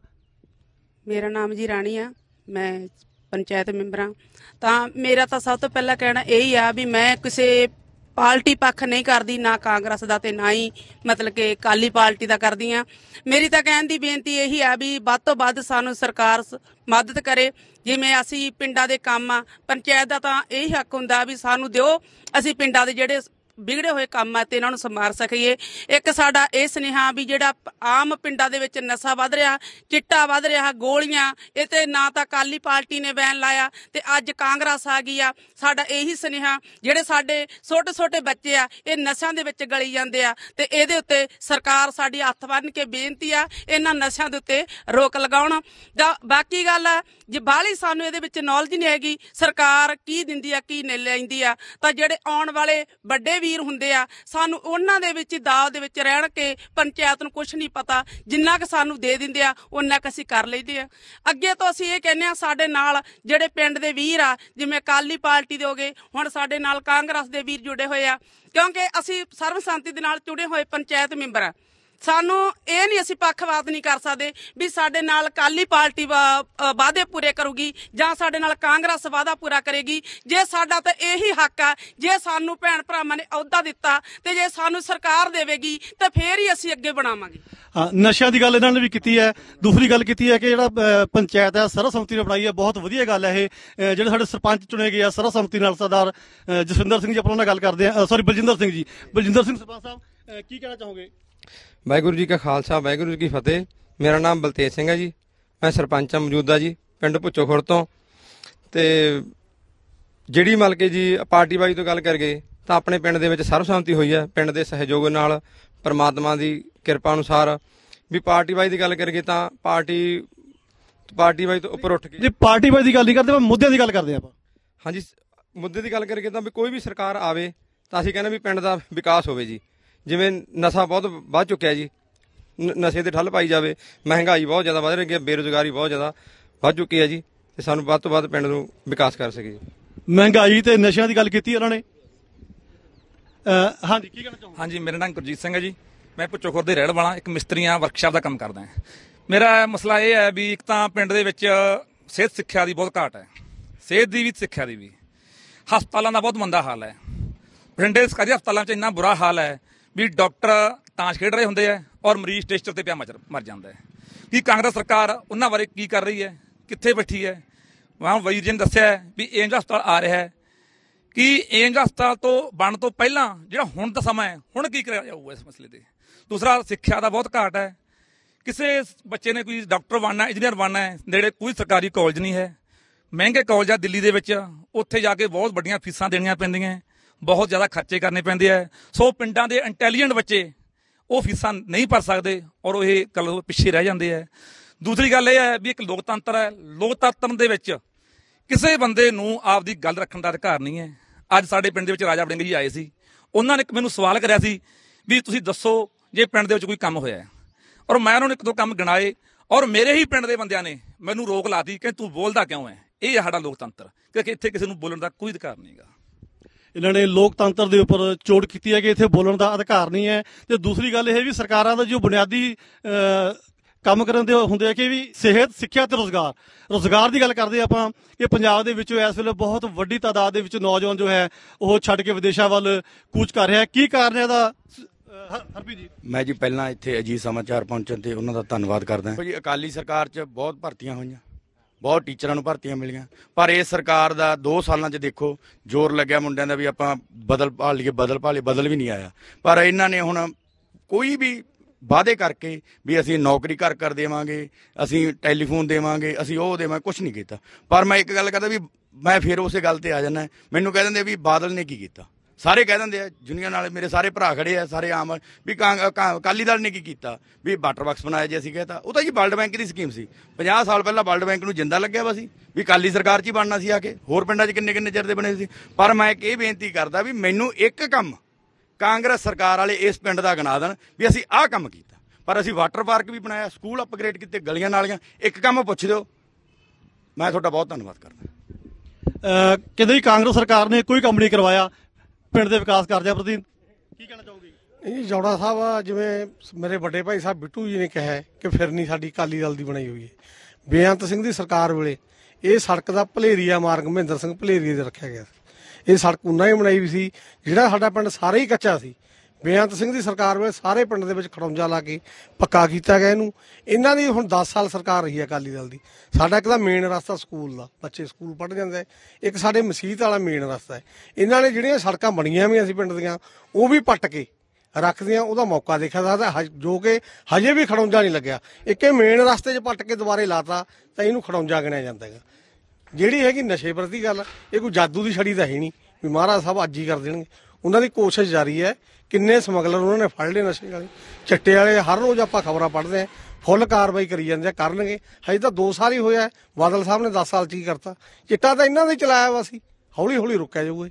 ਮੇਰਾ ਨਾਮ ਜੀ ਰਾਣੀ ਆ, ਮੈਂ ਪੰਚਾਇਤ ਮੈਂਬਰ ਹਾਂ। ਤਾਂ ਮੇਰਾ ਤਾਂ ਸਭ ਤੋਂ ਪਹਿਲਾਂ ਕਹਿਣਾ ਇਹੀ ਆ ਵੀ ਮੈਂ ਕਿਸੇ ਪਾਰਟੀ ਪੱਖ ਨਹੀਂ ਕਰਦੀ, ਨਾ ਕਾਂਗਰਸ ਦਾ ਤੇ ਨਾ ਹੀ ਮਤਲਬ ਕਿ ਅਕਾਲੀ ਪਾਰਟੀ ਦਾ ਕਰਦੀ ਆ। ਮੇਰੀ ਤਾਂ ਕਹਿਣ ਦੀ ਬੇਨਤੀ ਇਹੀ ਆ ਵੀ ਵੱਧ ਤੋਂ ਵੱਧ ਸਾਨੂੰ ਸਰਕਾਰ ਮਦਦ ਕਰੇ। ਜਿਵੇਂ ਅਸੀਂ ਪਿੰਡਾਂ ਦੇ ਕੰਮ ਆ, ਪੰਚਾਇਤ ਦਾ ਤਾਂ ਇਹੀ ਹੱਕ ਹੁੰਦਾ ਵੀ ਸਾਨੂੰ ਦਿਓ, ਅਸੀਂ ਪਿੰਡਾਂ ਦੇ ਜਿਹੜੇ ਵਿਗੜੇ ਹੋਏ ਕੰਮ ਆ ਤੇ ਇਹਨਾਂ ਨੂੰ ਸੰਵਾਰ ਸਕੀਏ। ਇੱਕ ਸਾਡਾ ਇਹ ਸੁਨੇਹਾ ਵੀ ਜਿਹੜਾ ਆਮ ਪਿੰਡਾਂ ਦੇ ਵਿੱਚ ਨਸ਼ਾ ਵੱਧ ਰਿਹਾ, ਚਿੱਟਾ ਵੱਧ ਰਿਹਾ, ਗੋਲੀਆਂ, ਇਹ ਤੇ ਨਾ ਤਾਂ ਅਕਾਲੀ ਪਾਰਟੀ ਨੇ ਬੈਨ ਲਾਇਆ ਤੇ ਅੱਜ ਕਾਂਗਰਸ ਆ ਗਈ ਆ। ਸਾਡਾ ਇਹੀ ਸੁਨੇਹਾ, ਜਿਹੜੇ ਸਾਡੇ ਛੋਟੇ ਛੋਟੇ ਬੱਚੇ ਆ ਇਹ ਨਸ਼ਿਆਂ ਦੇ ਵਿੱਚ ਗਲੀ ਜਾਂਦੇ ਆ ਤੇ ਇਹਦੇ ਉੱਤੇ ਸਰਕਾਰ ਸਾਡੀ ਹੱਥ ਬੰਨ੍ਹ ਕੇ ਬੇਨਤੀ ਆ ਇਹਨਾਂ ਨਸ਼ਿਆਂ ਦੇ ਉੱਤੇ ਰੋਕ ਲਗਾਉਣ। ਬਾਕੀ ਗੱਲ ਆ ਜੇ ਬਾਹਲੀ ਸਾਨੂੰ ਇਹਦੇ ਵਿੱਚ ਨੌਲੇਜ ਨਹੀਂ ਹੈਗੀ, ਸਰਕਾਰ ਕੀ ਦਿੰਦੀ ਆ ਕੀ ਨਹੀਂ ਲੈਂਦੀ ਆ, ਤਾਂ ਜਿਹੜੇ ਆਉਣ ਵਾਲੇ ਵੱਡੇ ਵੀਰ ਹੁੰਦੇ ਆ ਸਾਨੂੰ ਉਹਨਾਂ ਦੇ ਵਿੱਚ ਦਾਅ ਦੇ ਵਿੱਚ ਰਹਿਣ ਕੇ ਪੰਚਾਇਤ ਨੂੰ ਕੁਝ ਨਹੀਂ ਪਤਾ, ਜਿੰਨਾ ਕੁ ਸਾਨੂੰ ਦੇ ਦਿੰਦੇ ਆ ਉਹਨਾਂ ਕੁ ਅਸੀਂ ਕਰ ਲਈਦੇ ਆ। ਅੱਗੇ ਤੋਂ ਅਸੀਂ ਇਹ ਕਹਿੰਦੇ ਆ ਸਾਡੇ ਨਾਲ ਜਿਹੜੇ ਪਿੰਡ ਦੇ ਵੀਰ ਆ, ਜਿਵੇਂ ਅਕਾਲੀ ਪਾਰਟੀ ਦੇ ਹੋ ਗਏ, ਹੁਣ ਸਾਡੇ ਨਾਲ ਕਾਂਗਰਸ ਦੇ ਵੀਰ ਜੁੜੇ ਹੋਏ ਆ, ਕਿਉਂਕਿ ਅਸੀਂ ਸਰਬਸੰਮਤੀ ਦੇ ਨਾਲ ਜੁੜੇ ਹੋਏ ਪੰਚਾਇਤ ਮੈਂਬਰ ਆ। ਸਾਨੂੰ ਇਹ ਨਹੀਂ, ਅਸੀਂ ਪੱਖਪਾਤ ਨਹੀਂ ਕਰ ਸਕਦੇ ਵੀ ਸਾਡੇ ਨਾਲ ਅਕਾਲੀ ਪਾਰਟੀ ਵਾਅਦੇ ਪੂਰੇ ਕਰੂਗੀ ਜਾਂ ਸਾਡੇ ਨਾਲ ਕਾਂਗਰਸ ਵਾਅਦਾ ਪੂਰਾ ਕਰੇਗੀ। ਜੇ ਸਾਡਾ ਤਾਂ ਇਹੀ ਹੱਕ ਆ, ਜੇ ਸਾਨੂੰ ਭੈਣ ਭਰਾਵਾਂ ਨੇ ਅਹੁਦਾ ਦਿੱਤਾ ਤੇ ਜੇ ਸਾਨੂੰ ਸਰਕਾਰ ਦੇਵੇਗੀ ਤਾਂ ਫੇਰ ਹੀ ਅਸੀਂ ਅੱਗੇ ਬਣਾਵਾਂਗੇ। ਹਾਂ, ਨਸ਼ਿਆਂ ਦੀ ਗੱਲ ਇਹਨਾਂ ਨੇ ਵੀ ਕੀਤੀ ਹੈ। ਦੂਸਰੀ ਗੱਲ ਕੀਤੀ ਹੈ ਕਿ ਜਿਹੜਾ ਪੰਚਾਇਤ ਹੈ ਸਰਬਸੰਮਤੀ ਨਾਲ ਬਣਾਈ ਹੈ, ਬਹੁਤ ਵਧੀਆ ਗੱਲ ਹੈ ਇਹ। ਜਿਹੜੇ ਸਾਡੇ ਸਰਪੰਚ ਚੁਣੇ ਗਏ ਆ ਸਰਬਸੰਮਤੀ ਨਾਲ, ਸਰਦਾਰ ਜਸਵਿੰਦਰ ਸਿੰਘ ਜੀ ਆਪਾਂ ਉਹਨਾਂ ਨਾਲ ਗੱਲ ਕਰਦੇ ਆ, ਸੌਰੀ ਬਲਜਿੰਦਰ ਸਿੰਘ ਜੀ। ਬਲਜਿੰਦਰ ਸਿੰਘ ਸਰਪੰਚ ਸਾਹਿਬ ਕੀ ਕਹਿਣਾ ਚਾਹੋਗੇ? ਵਾਹਿਗੁਰੂ ਜੀ ਕਾ ਖਾਲਸਾ, ਵਾਹਿਗੁਰੂ ਜੀ ਕੀ ਫਤਿਹ। ਮੇਰਾ ਨਾਮ ਬਲਤੇਜ ਸਿੰਘ ਹੈ ਜੀ। ਮੈਂ ਸਰਪੰਚ ਹਾਂ ਮੌਜੂਦਾ ਜੀ ਪਿੰਡ ਭੁੱਚੋ ਖੁਰ ਤੋਂ। ਤੇ ਜਿਹੜੀ ਮਤਲਬ ਕਿ ਜੀ ਪਾਰਟੀਬਾਜ਼ੀ ਤੋਂ ਗੱਲ ਕਰ ਗਏ ਤਾਂ ਆਪਣੇ ਪਿੰਡ ਦੇ ਵਿੱਚ ਸਰਬਸੰਮਤੀ ਹੋਈ ਹੈ ਪਿੰਡ ਦੇ ਸਹਿਯੋਗ ਨਾਲ, ਪਰਮਾਤਮਾ ਦੀ ਕਿਰਪਾ ਅਨੁਸਾਰ। ਵੀ ਪਾਰਟੀਬਾਜ਼ੀ ਦੀ ਗੱਲ ਕਰੀਏ ਤਾਂ ਪਾਰਟੀ ਪਾਰਟੀਬਾਜ਼ੀ ਤੋਂ ਉੱਪਰ ਉੱਠ ਕੇ ਜੀ ਪਾਰਟੀਬਾਜ਼ੀ ਦੀ ਗੱਲ ਨਹੀਂ ਕਰਦੇ, ਆਪਾਂ ਮੁੱਦਿਆਂ ਦੀ ਗੱਲ ਕਰਦੇ ਆਪਾਂ। ਹਾਂਜੀ, ਮੁੱਦੇ ਦੀ ਗੱਲ ਕਰੀਏ ਤਾਂ ਵੀ ਕੋਈ ਵੀ ਸਰਕਾਰ ਆਵੇ ਤਾਂ ਅਸੀਂ ਕਹਿੰਦੇ ਵੀ ਪਿੰਡ ਦਾ ਵਿਕਾਸ ਹੋਵੇ ਜੀ। ਜਿਵੇਂ ਨਸ਼ਾ ਬਹੁਤ ਵੱਧ ਚੁੱਕਿਆ ਜੀ, ਨਸ਼ੇ ਤੇ ਠੱਲ ਪਾਈ ਜਾਵੇ। ਮਹਿੰਗਾਈ ਬਹੁਤ ਜ਼ਿਆਦਾ ਵੱਧ ਰਹੀ ਹੈ, ਬੇਰੁਜ਼ਗਾਰੀ ਬਹੁਤ ਜ਼ਿਆਦਾ ਵੱਧ ਚੁੱਕੀ ਹੈ ਜੀ, ਤੇ ਸਾਨੂੰ ਵੱਧ ਤੋਂ ਵੱਧ ਪਿੰਡ ਨੂੰ ਵਿਕਾਸ ਕਰ ਸਕੇ। ਮਹਿੰਗਾਈ ਤੇ ਨਸ਼ਿਆਂ ਦੀ ਗੱਲ ਕੀਤੀ ਉਹਨਾਂ ਨੇ। ਹਾਂਜੀ, ਕੀ ਕਹਿਣਾ ਚਾਹੋਗੇ? ਹਾਂਜੀ, ਮੇਰਾ ਨਾਮ ਗੁਰਜੀਤ ਸਿੰਘ ਹੈ ਜੀ। ਮੈਂ ਭੁੱਚੋ ਖੁਰ ਦੇ ਰਹਿਣ ਵਾਲਾ, ਇੱਕ ਮਿਸਤਰੀਆਂ ਵਰਕਸ਼ਾਪ ਦਾ ਕੰਮ ਕਰਦਾ ਹਾਂ। ਮੇਰਾ ਮਸਲਾ ਇਹ ਹੈ ਵੀ ਇੱਕ ਤਾਂ ਪਿੰਡ ਦੇ ਵਿੱਚ ਸਿਹਤ ਸਿੱਖਿਆ ਦੀ ਬਹੁਤ ਘਾਟ ਹੈ, ਸਿਹਤ ਦੀ ਵੀ ਸਿੱਖਿਆ ਦੀ ਵੀ। ਹਸਪਤਾਲਾਂ ਦਾ ਬਹੁਤ ਮੰਦਾ ਹਾਲ ਹੈ। ਬਠਿੰਡੇ ਸਰਕਾਰੀ ਹਸਪਤਾਲਾਂ 'ਚ ਇੰਨਾ ਬੁਰਾ ਹਾਲ ਹੈ ਵੀ ਡਾਕਟਰ ਤਾਸ਼ ਖੇਡ ਰਹੇ ਹੁੰਦੇ ਆ ਔਰ ਮਰੀਜ਼ ਟੈਸਟਰ ਤੇ ਪਿਆ ਮਰ ਮਰ ਜਾਂਦਾ ਹੈ। ਕੀ ਕਾਂਗਰਸ ਸਰਕਾਰ ਉਹਨਾਂ ਬਾਰੇ ਕੀ ਕਰ ਰਹੀ ਹੈ? ਕਿੱਥੇ ਬੈਠੀ ਹੈ? ਵਾਂ ਵਜ਼ੀਰ ਜੀ ਨੇ ਦੱਸਿਆ ਵੀ ਏਮਜ਼ ਹਸਪਤਾਲ ਆ ਰਿਹਾ ਹੈ। ਕੀ ਏਮਜ਼ ਹਸਪਤਾਲ ਤੋਂ ਬਣਨ ਤੋਂ ਪਹਿਲਾਂ ਜਿਹੜਾ ਹੁਣ ਦਾ ਸਮਾਂ ਹੈ, ਹੁਣ ਕੀ ਕਰਿਆ ਜਾਊਗਾ ਇਸ ਮਸਲੇ ਤੇ? ਦੂਸਰਾ, ਸਿੱਖਿਆ ਦਾ ਬਹੁਤ ਘਾਟ ਹੈ। ਕਿਸੇ ਬੱਚੇ ਨੇ ਕੋਈ ਡਾਕਟਰ ਬਣਨਾ, ਇੰਜੀਨੀਅਰ ਬਣਨਾ ਹੈ, ਨੇੜੇ ਕੋਈ ਸਰਕਾਰੀ ਕਾਲਜ ਨਹੀਂ ਹੈ। ਮਹਿੰਗੇ ਕਾਲਜ ਆ ਦਿੱਲੀ ਦੇ ਵਿੱਚ, ਉੱਥੇ ਜਾ ਕੇ ਬਹੁਤ ਵੱਡੀਆਂ ਫੀਸਾਂ ਦੇਣੀਆਂ ਪੈਂਦੀਆਂ, ਬਹੁਤ ਜ਼ਿਆਦਾ ਖਰਚੇ ਕਰਨੇ ਪੈਂਦੇ ਆ। ਸੋ ਪਿੰਡਾਂ ਦੇ ਇੰਟੈਲੀਜੈਂਟ ਬੱਚੇ ਉਹ ਫੀਸਾਂ ਨਹੀਂ ਭਰ ਸਕਦੇ ਔਰ ਉਹ ਇਹ ਕੱਲ ਪਿੱਛੇ ਰਹਿ ਜਾਂਦੇ ਆ। ਦੂਸਰੀ ਗੱਲ ਇਹ ਹੈ ਵੀ ਇੱਕ ਲੋਕਤੰਤਰ ਹੈ, ਲੋਕਤੰਤਰ ਦੇ ਵਿੱਚ ਕਿਸੇ ਬੰਦੇ ਨੂੰ ਆਪਦੀ ਗੱਲ ਰੱਖਣ ਦਾ ਅਧਿਕਾਰ ਨਹੀਂ ਹੈ। ਅੱਜ ਸਾਡੇ ਪਿੰਡ ਦੇ ਵਿੱਚ ਰਾਜਾ ਵੜਿੰਗ ਜੀ ਆਏ ਸੀ, ਉਹਨਾਂ ਨੇ ਮੈਨੂੰ ਸਵਾਲ ਕਰਿਆ ਸੀ ਵੀ ਤੁਸੀਂ ਦੱਸੋ ਜੇ ਪਿੰਡ ਦੇ ਵਿੱਚ ਕੋਈ ਕੰਮ ਹੋਇਆ, ਔਰ ਮੈਂ ਉਹਨਾਂ ਨੂੰ ਇੱਕ ਦੋ ਕੰਮ ਗਿਣਾਏ ਔਰ ਮੇਰੇ ਹੀ ਪਿੰਡ ਦੇ ਬੰਦਿਆਂ ਨੇ ਮੈਨੂੰ ਰੋਕ ਲਾਤੀ ਕਿ ਤੂੰ ਬੋਲਦਾ ਕਿਉਂ ਹੈ। ਇਹ ਸਾਡਾ ਲੋਕਤੰਤਰ, ਕਿਉਂਕਿ ਇੱਥੇ ਕਿਸੇ ਨੂੰ ਬੋਲਣ ਦਾ ਕੋਈ ਅਧਿਕਾਰ ਨਹੀਂ ਗਾ। ਇਹਨਾਂ ਨੇ ਲੋਕਤੰਤਰ ਦੇ ਉੱਪਰ ਚੋਟ ਕੀਤੀ ਹੈ ਕਿ ਇੱਥੇ ਬੋਲਣ ਦਾ ਅਧਿਕਾਰ ਨਹੀਂ ਹੈ। ਤੇ ਦੂਸਰੀ ਗੱਲ ਇਹ ਵੀ ਸਰਕਾਰਾਂ ਦਾ ਜੋ ਬੁਨਿਆਦੀ ਕੰਮ ਕਰਨ ਦੇ ਹੁੰਦੇ ਆ ਕਿ ਵੀ ਸਿਹਤ, ਸਿੱਖਿਆ ਤੇ ਰੋਜ਼ਗਾਰ ਰੋਜ਼ਗਾਰ ਦੀ ਗੱਲ ਕਰਦੇ ਆਪਾਂ ਕਿ ਪੰਜਾਬ ਦੇ ਵਿੱਚੋਂ ਇਸ ਵੇਲੇ ਬਹੁਤ ਵੱਡੀ ਤਾਦਾਦ ਦੇ ਵਿੱਚ ਨੌਜਵਾਨ ਜੋ ਹੈ ਉਹ ਛੱਡ ਕੇ ਵਿਦੇਸ਼ਾਂ ਵੱਲ ਕੂਚ ਕਰ ਰਿਹਾ। ਕੀ ਕਾਰਨ ਹੈ ਇਹਦਾ? ਹਰਪ੍ਰੀਤ ਜੀ। ਮੈਂ ਜੀ ਪਹਿਲਾਂ ਇੱਥੇ ਅਜੀਤ ਸਮਾਚਾਰ ਪਹੁੰਚਣ ਤੇ ਉਹਨਾਂ ਦਾ ਧੰਨਵਾਦ ਕਰਦਾ ਜੀ। ਅਕਾਲੀ ਸਰਕਾਰ 'ਚ ਬਹੁਤ ਭਰਤੀਆਂ ਹੋਈਆਂ, ਬਹੁਤ ਟੀਚਰਾਂ ਨੂੰ ਭਰਤੀਆਂ ਮਿਲੀਆਂ, ਪਰ ਇਸ ਸਰਕਾਰ ਦਾ ਦੋ ਸਾਲਾਂ 'ਚ ਦੇਖੋ ਜ਼ੋਰ ਲੱਗਿਆ ਮੁੰਡਿਆਂ ਦਾ ਵੀ ਆਪਾਂ ਬਦਲ ਭਾਲ ਲਈਏ, ਬਦਲ ਭਾਲੇ ਬਦਲ ਵੀ ਨਹੀਂ ਆਇਆ। ਪਰ ਇਹਨਾਂ ਨੇ ਹੁਣ ਕੋਈ ਵੀ ਵਾਅਦੇ ਕਰਕੇ ਵੀ ਅਸੀਂ ਨੌਕਰੀ ਘਰ ਕਰ ਦੇਵਾਂਗੇ, ਅਸੀਂ ਟੈਲੀਫੋਨ ਦੇਵਾਂਗੇ, ਅਸੀਂ ਉਹ ਦੇਵਾਂਗੇ, ਕੁਛ ਨਹੀਂ ਕੀਤਾ। ਪਰ ਮੈਂ ਇੱਕ ਗੱਲ ਕਰਦਾ ਵੀ ਮੈਂ ਫਿਰ ਉਸੇ ਗੱਲ ਤੇ ਆ ਜਾਂਦਾ, ਮੈਨੂੰ ਕਹਿ ਦਿੰਦੇ ਵੀ ਬਾਦਲ ਨੇ ਕੀ ਕੀਤਾ। ਸਾਰੇ ਕਹਿ ਦਿੰਦੇ ਆ ਦੁਨੀਆ ਨਾਲ, ਮੇਰੇ ਸਾਰੇ ਭਰਾ ਖੜੇ ਆ, ਸਾਰੇ ਆਮ ਵੀ ਅਕਾਲੀ ਦਲ ਨੇ ਕੀ ਕੀਤਾ ਵੀ ਵਾਟਰ ਬਾਕਸ ਬਣਾਇਆ। ਜੇ ਅਸੀਂ ਕਹਿਤਾ ਉਹ ਤਾਂ ਜੀ ਵਰਲਡ ਬੈਂਕ ਦੀ ਸਕੀਮ ਸੀ, ਪੰਜਾਹ ਸਾਲ ਪਹਿਲਾਂ ਵਰਲਡ ਬੈਂਕ ਨੂੰ ਜਿੰਦਾ ਲੱਗਿਆ ਵਾ ਸੀ ਵੀ ਅਕਾਲੀ ਸਰਕਾਰ 'ਚ ਹੀ ਬਣਨਾ ਸੀ ਆ ਕੇ। ਹੋਰ ਪਿੰਡਾਂ 'ਚ ਕਿੰਨੇ ਕਿੰਨੇ ਚਿਰ ਦੇ ਬਣੇ ਸੀ। ਪਰ ਮੈਂ ਇਹ ਬੇਨਤੀ ਕਰਦਾ ਵੀ ਮੈਨੂੰ ਇੱਕ ਕੰਮ ਕਾਂਗਰਸ ਸਰਕਾਰ ਵਾਲੇ ਇਸ ਪਿੰਡ ਦਾ ਗਿਣਾ ਦੇਣ ਵੀ ਅਸੀਂ ਆਹ ਕੰਮ ਕੀਤਾ। ਪਰ ਅਸੀਂ ਵਾਟਰ ਪਾਰਕ ਵੀ ਬਣਾਇਆ, ਸਕੂਲ ਅਪਗ੍ਰੇਡ ਕੀਤੇ, ਗਲੀਆਂ ਨਾਲੀਆਂ, ਇੱਕ ਕੰਮ ਪੁੱਛ ਦਿਓ। ਮੈਂ ਤੁਹਾਡਾ ਬਹੁਤ ਧੰਨਵਾਦ ਕਰਦਾ। ਕਹਿੰਦੇ ਕਾਂਗਰਸ ਸਰਕਾਰ ਨੇ ਕੋਈ ਕੰਮ ਨਹੀਂ ਕਰਵਾਇਆ ਪਿੰਡ ਦੇ ਵਿਕਾਸ ਕਾਰਜਾਂ ਪ੍ਰਤੀ, ਕੀ ਕਹਿਣਾ ਚਾਹੋਗੇ? ਇਹ ਜੌੜਾ ਸਾਹਿਬ, ਜਿਵੇਂ ਮੇਰੇ ਵੱਡੇ ਭਾਈ ਸਾਹਿਬ ਬਿੱਟੂ ਜੀ ਨੇ ਕਿਹਾ ਕਿ ਫਿਰਨੀ ਸਾਡੀ ਅਕਾਲੀ ਦਲ ਦੀ ਬਣਾਈ ਹੋਈ ਹੈ। ਬੇਅੰਤ ਸਿੰਘ ਦੀ ਸਰਕਾਰ ਵੇਲੇ ਇਹ ਸੜਕ ਦਾ ਭਲੇਰੀਆ ਮਾਰਗ ਮਹਿੰਦਰ ਸਿੰਘ ਭਲੇਰੀਏ ਦੇ ਰੱਖਿਆ ਗਿਆ ਸੀ। ਇਹ ਸੜਕ ਉਹਨਾਂ ਹੀ ਬਣਾਈ ਵੀ ਸੀ ਜਿਹੜਾ ਸਾਡਾ ਪਿੰਡ ਸਾਰਾ ਹੀ ਕੱਚਾ ਸੀ। ਬੇਅੰਤ ਸਿੰਘ ਦੀ ਸਰਕਾਰ ਵੇਲੇ ਸਾਰੇ ਪਿੰਡ ਦੇ ਵਿੱਚ ਖੜੌਂਜਾ ਲਾ ਕੇ ਪੱਕਾ ਕੀਤਾ ਗਿਆ ਇਹਨੂੰ। ਇਹਨਾਂ ਦੀ ਹੁਣ ਦਸ ਸਾਲ ਸਰਕਾਰ ਰਹੀ ਹੈ ਅਕਾਲੀ ਦਲ ਦੀ। ਸਾਡਾ ਇੱਕ ਤਾਂ ਮੇਨ ਰਸਤਾ ਸਕੂਲ ਦਾ, ਬੱਚੇ ਸਕੂਲ ਪੜ੍ਹ ਜਾਂਦੇ, ਇੱਕ ਸਾਡੇ ਮਸੀਤ ਵਾਲਾ ਮੇਨ ਰਸਤਾ ਹੈ। ਇਹਨਾਂ ਨੇ ਜਿਹੜੀਆਂ ਸੜਕਾਂ ਬਣੀਆਂ ਵੀ ਅਸੀਂ ਪਿੰਡ ਦੀਆਂ ਉਹ ਵੀ ਪੱਟ ਕੇ ਰੱਖਦੀਆਂ, ਉਹਦਾ ਮੌਕਾ ਦੇਖਿਆ ਸਕਦਾ ਜੋ ਕਿ ਹਜੇ ਵੀ ਖੜੌਂਜਾ ਨਹੀਂ ਲੱਗਿਆ। ਇੱਕ ਇਹ ਮੇਨ ਰਸਤੇ 'ਚ ਪੱਟ ਕੇ ਦੁਬਾਰੇ ਲਾਤਾ ਤਾਂ ਇਹਨੂੰ ਖੜੌਂਜਾ ਗਿਣਿਆ ਜਾਂਦਾ ਹੈਗਾ। ਜਿਹੜੀ ਹੈਗੀ ਨਸ਼ੇ ਪ੍ਰਤੀ ਗੱਲ, ਇਹ ਕੋਈ ਜਾਦੂ ਦੀ ਛੜੀ ਤਾਂ ਹੈ ਨਹੀਂ ਵੀ ਮਹਾਰਾਜ ਸਾਹਿਬ ਅੱਜ ਹੀ ਕਰ ਦੇਣਗੇ। ਉਹਨਾਂ ਦੀ ਕੋਸ਼ਿਸ਼ ਜਾਰੀ ਹੈ। ਕਿੰਨੇ ਸਮਗਲਰ ਉਹਨਾਂ ਨੇ ਫੜ ਲਏ ਨਸ਼ੇ ਵਾਲੇ, ਚਿੱਟੇ ਵਾਲੇ। ਹਰ ਰੋਜ਼ ਆਪਾਂ ਖਬਰਾਂ ਪੜ੍ਹਦੇ ਹਾਂ, ਫੁੱਲ ਕਾਰਵਾਈ ਕਰੀ ਜਾਂਦੇ ਆ, ਕਰਨਗੇ। ਹਜੇ ਤਾਂ ਦੋ ਸਾਲ ਹੀ ਹੋਇਆ, ਬਾਦਲ ਸਾਹਿਬ ਨੇ ਦਸ ਸਾਲ 'ਚ ਕੀ ਕਰਤਾ। ਚਿੱਟਾ ਤਾਂ ਇਹਨਾਂ ਦਾ ਹੀ ਚਲਾਇਆ ਵਾ ਸੀ, ਹੌਲੀ ਹੌਲੀ ਰੁਕਿਆ ਜਾਊਗਾ।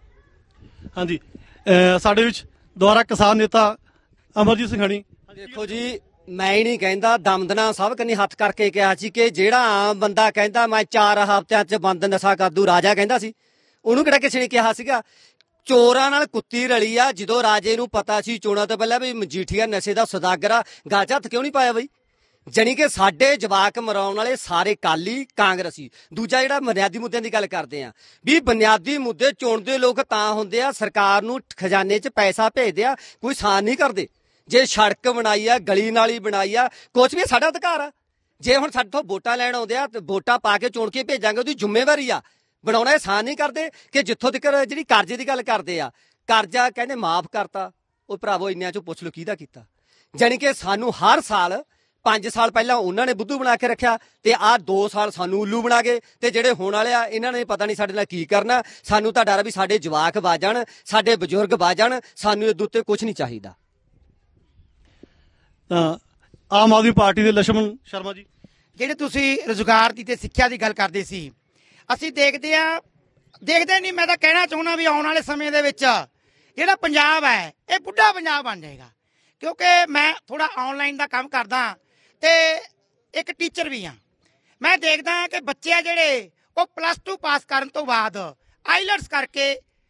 ਹਾਂਜੀ, ਸਾਡੇ ਵਿੱਚ ਦੁਆਰਾ ਕਿਸਾਨ ਨੇਤਾ ਅਮਰਜੀਤ ਸਿੰਘ ਹਣੀ। ਦੇਖੋ ਜੀ, ਮੈਂ ਹੀ ਨਹੀਂ ਕਹਿੰਦਾ, ਦਮਦਨਾ ਸਭ ਕੰਨੀ ਹੱਥ ਕਰਕੇ ਕਿਹਾ ਸੀ ਕਿ ਜਿਹੜਾ ਆਮ ਬੰਦਾ ਕਹਿੰਦਾ ਮੈਂ ਚਾਰ ਹਫ਼ਤਿਆਂ 'ਚ ਬੰਦ ਨਸ਼ਾ ਕਰ ਦੂ, ਰਾਜਾ ਕਹਿੰਦਾ ਸੀ, ਉਹਨੂੰ ਕਿਹੜਾ ਕਿਸੇ ਨੇ ਕਿਹਾ ਸੀਗਾ। ਚੋਰਾਂ ਨਾਲ ਕੁੱਤੀ ਰਲੀ ਆ। ਜਦੋਂ ਰਾਜੇ ਨੂੰ ਪਤਾ ਸੀ ਚੋਣਾਂ ਤੋਂ ਪਹਿਲਾਂ ਵੀ ਮਜੀਠੀਆ ਨਸ਼ੇ ਦਾ ਸੌਦਾਗਰ ਆ, ਗਲ 'ਚ ਹੱਥ ਕਿਉਂ ਨਹੀਂ ਪਾਇਆ ਬਈ? ਜਾਣੀ ਕਿ ਸਾਡੇ ਜਵਾਕ ਮਰਾਉਣ ਵਾਲੇ ਸਾਰੇ ਕਾਲੀ ਕਾਂਗਰਸੀ। ਦੂਜਾ ਜਿਹੜਾ ਬੁਨਿਆਦੀ ਮੁੱਦਿਆਂ ਦੀ ਗੱਲ ਕਰਦੇ ਆ ਵੀ ਬੁਨਿਆਦੀ ਮੁੱਦੇ ਚੁਣਦੇ ਲੋਕ ਤਾਂ ਹੁੰਦੇ ਆ, ਸਰਕਾਰ ਨੂੰ ਖਜ਼ਾਨੇ 'ਚ ਪੈਸਾ ਭੇਜਦੇ ਆ, ਕੋਈ ਸਾਨ ਨਹੀਂ ਕਰਦੇ। ਜੇ ਸੜਕ ਬਣਾਈ ਆ, ਗਲੀ ਨਾਲੀ ਬਣਾਈ ਆ, ਕੁਛ ਵੀ ਸਾਡਾ ਅਧਿਕਾਰ ਆ। ਜੇ ਹੁਣ ਸਾਡੇ ਤੋਂ ਵੋਟਾਂ ਲੈਣ ਆਉਂਦੇ ਆ, ਵੋਟਾਂ ਪਾ ਕੇ ਚੁਣ ਕੇ ਭੇਜਾਂਗੇ, ਉਹਦੀ ਜ਼ਿੰਮੇਵਾਰੀ ਆ। ਬਣਾਉਣਾ ਆਸਾਨ ਨਹੀਂ ਕਰਦੇ ਕਿ ਜਿੱਥੋਂ ਤੱਕ ਜਿਹੜੀ ਕਰਜ਼ੇ ਦੀ ਗੱਲ ਕਰਦੇ ਆ, ਕਰਜ਼ਾ ਕਹਿੰਦੇ ਮਾਫ ਕਰਤਾ। ਉਹ ਭਰਾਵੋ ਇੰਨਿਆਂ ਚੋਂ ਪੁੱਛ ਲਓ ਕਿਹਦਾ ਕੀਤਾ। ਜਾਣੀ ਕਿ ਸਾਨੂੰ ਹਰ ਸਾਲ ਪੰਜ ਸਾਲ ਪਹਿਲਾਂ ਉਹਨਾਂ ਨੇ ਬੁੱਧੂ ਬਣਾ ਕੇ ਰੱਖਿਆ ਤੇ ਆਹ ਦੋ ਸਾਲ ਸਾਨੂੰ ਉੱਲੂ ਬਣਾ ਗਏ ਤੇ ਜਿਹੜੇ ਹੋਣ ਵਾਲੇ ਆ ਇਹਨਾਂ ਨੇ ਪਤਾ ਨਹੀਂ ਸਾਡੇ ਨਾਲ ਕੀ ਕਰਨਾ। ਸਾਨੂੰ ਤਾਂ ਡਰ ਵੀ ਸਾਡੇ ਜਵਾਕ ਵੱਜ ਜਾਣ, ਸਾਡੇ ਬਜ਼ੁਰਗ ਵੱਜ ਜਾਣ, ਸਾਨੂੰ ਇਹਦੇ ਉੱਤੇ ਕੁਝ ਨਹੀਂ ਚਾਹੀਦਾ। ਆਮ ਆਦਮੀ ਪਾਰਟੀ ਦੇ ਲక్ష్మణ ਸ਼ਰਮਾ ਜੀ, ਜਿਹੜੇ ਤੁਸੀਂ ਰੁਜ਼ਗਾਰ ਦੀ ਤੇ ਸਿੱਖਿਆ ਦੀ ਗੱਲ ਕਰਦੇ ਸੀ, ਅਸੀਂ ਦੇਖਦੇ ਆ ਦੇਖਦੇ ਨਹੀਂ ਮੈਂ ਤਾਂ ਕਹਿਣਾ ਚਾਹੁੰਦਾ ਵੀ ਆਉਣ ਵਾਲੇ ਸਮੇਂ ਦੇ ਵਿੱਚ ਜਿਹੜਾ ਪੰਜਾਬ ਹੈ ਇਹ ਬੁੱਢਾ ਪੰਜਾਬ ਬਣ ਜਾਏਗਾ। ਕਿਉਂਕਿ ਮੈਂ ਥੋੜਾ ਆਨਲਾਈਨ ਦਾ ਕੰਮ ਕਰਦਾ ਤੇ ਇੱਕ ਟੀਚਰ ਵੀ ਹਾਂ। ਮੈਂ ਦੇਖਦਾ ਕਿ ਬੱਚੇ ਆ ਜਿਹੜੇ ਉਹ ਪਲੱਸ ਟੂ ਪਾਸ ਕਰਨ ਤੋਂ ਬਾਅਦ ਆਈਲੈਟਸ ਕਰਕੇ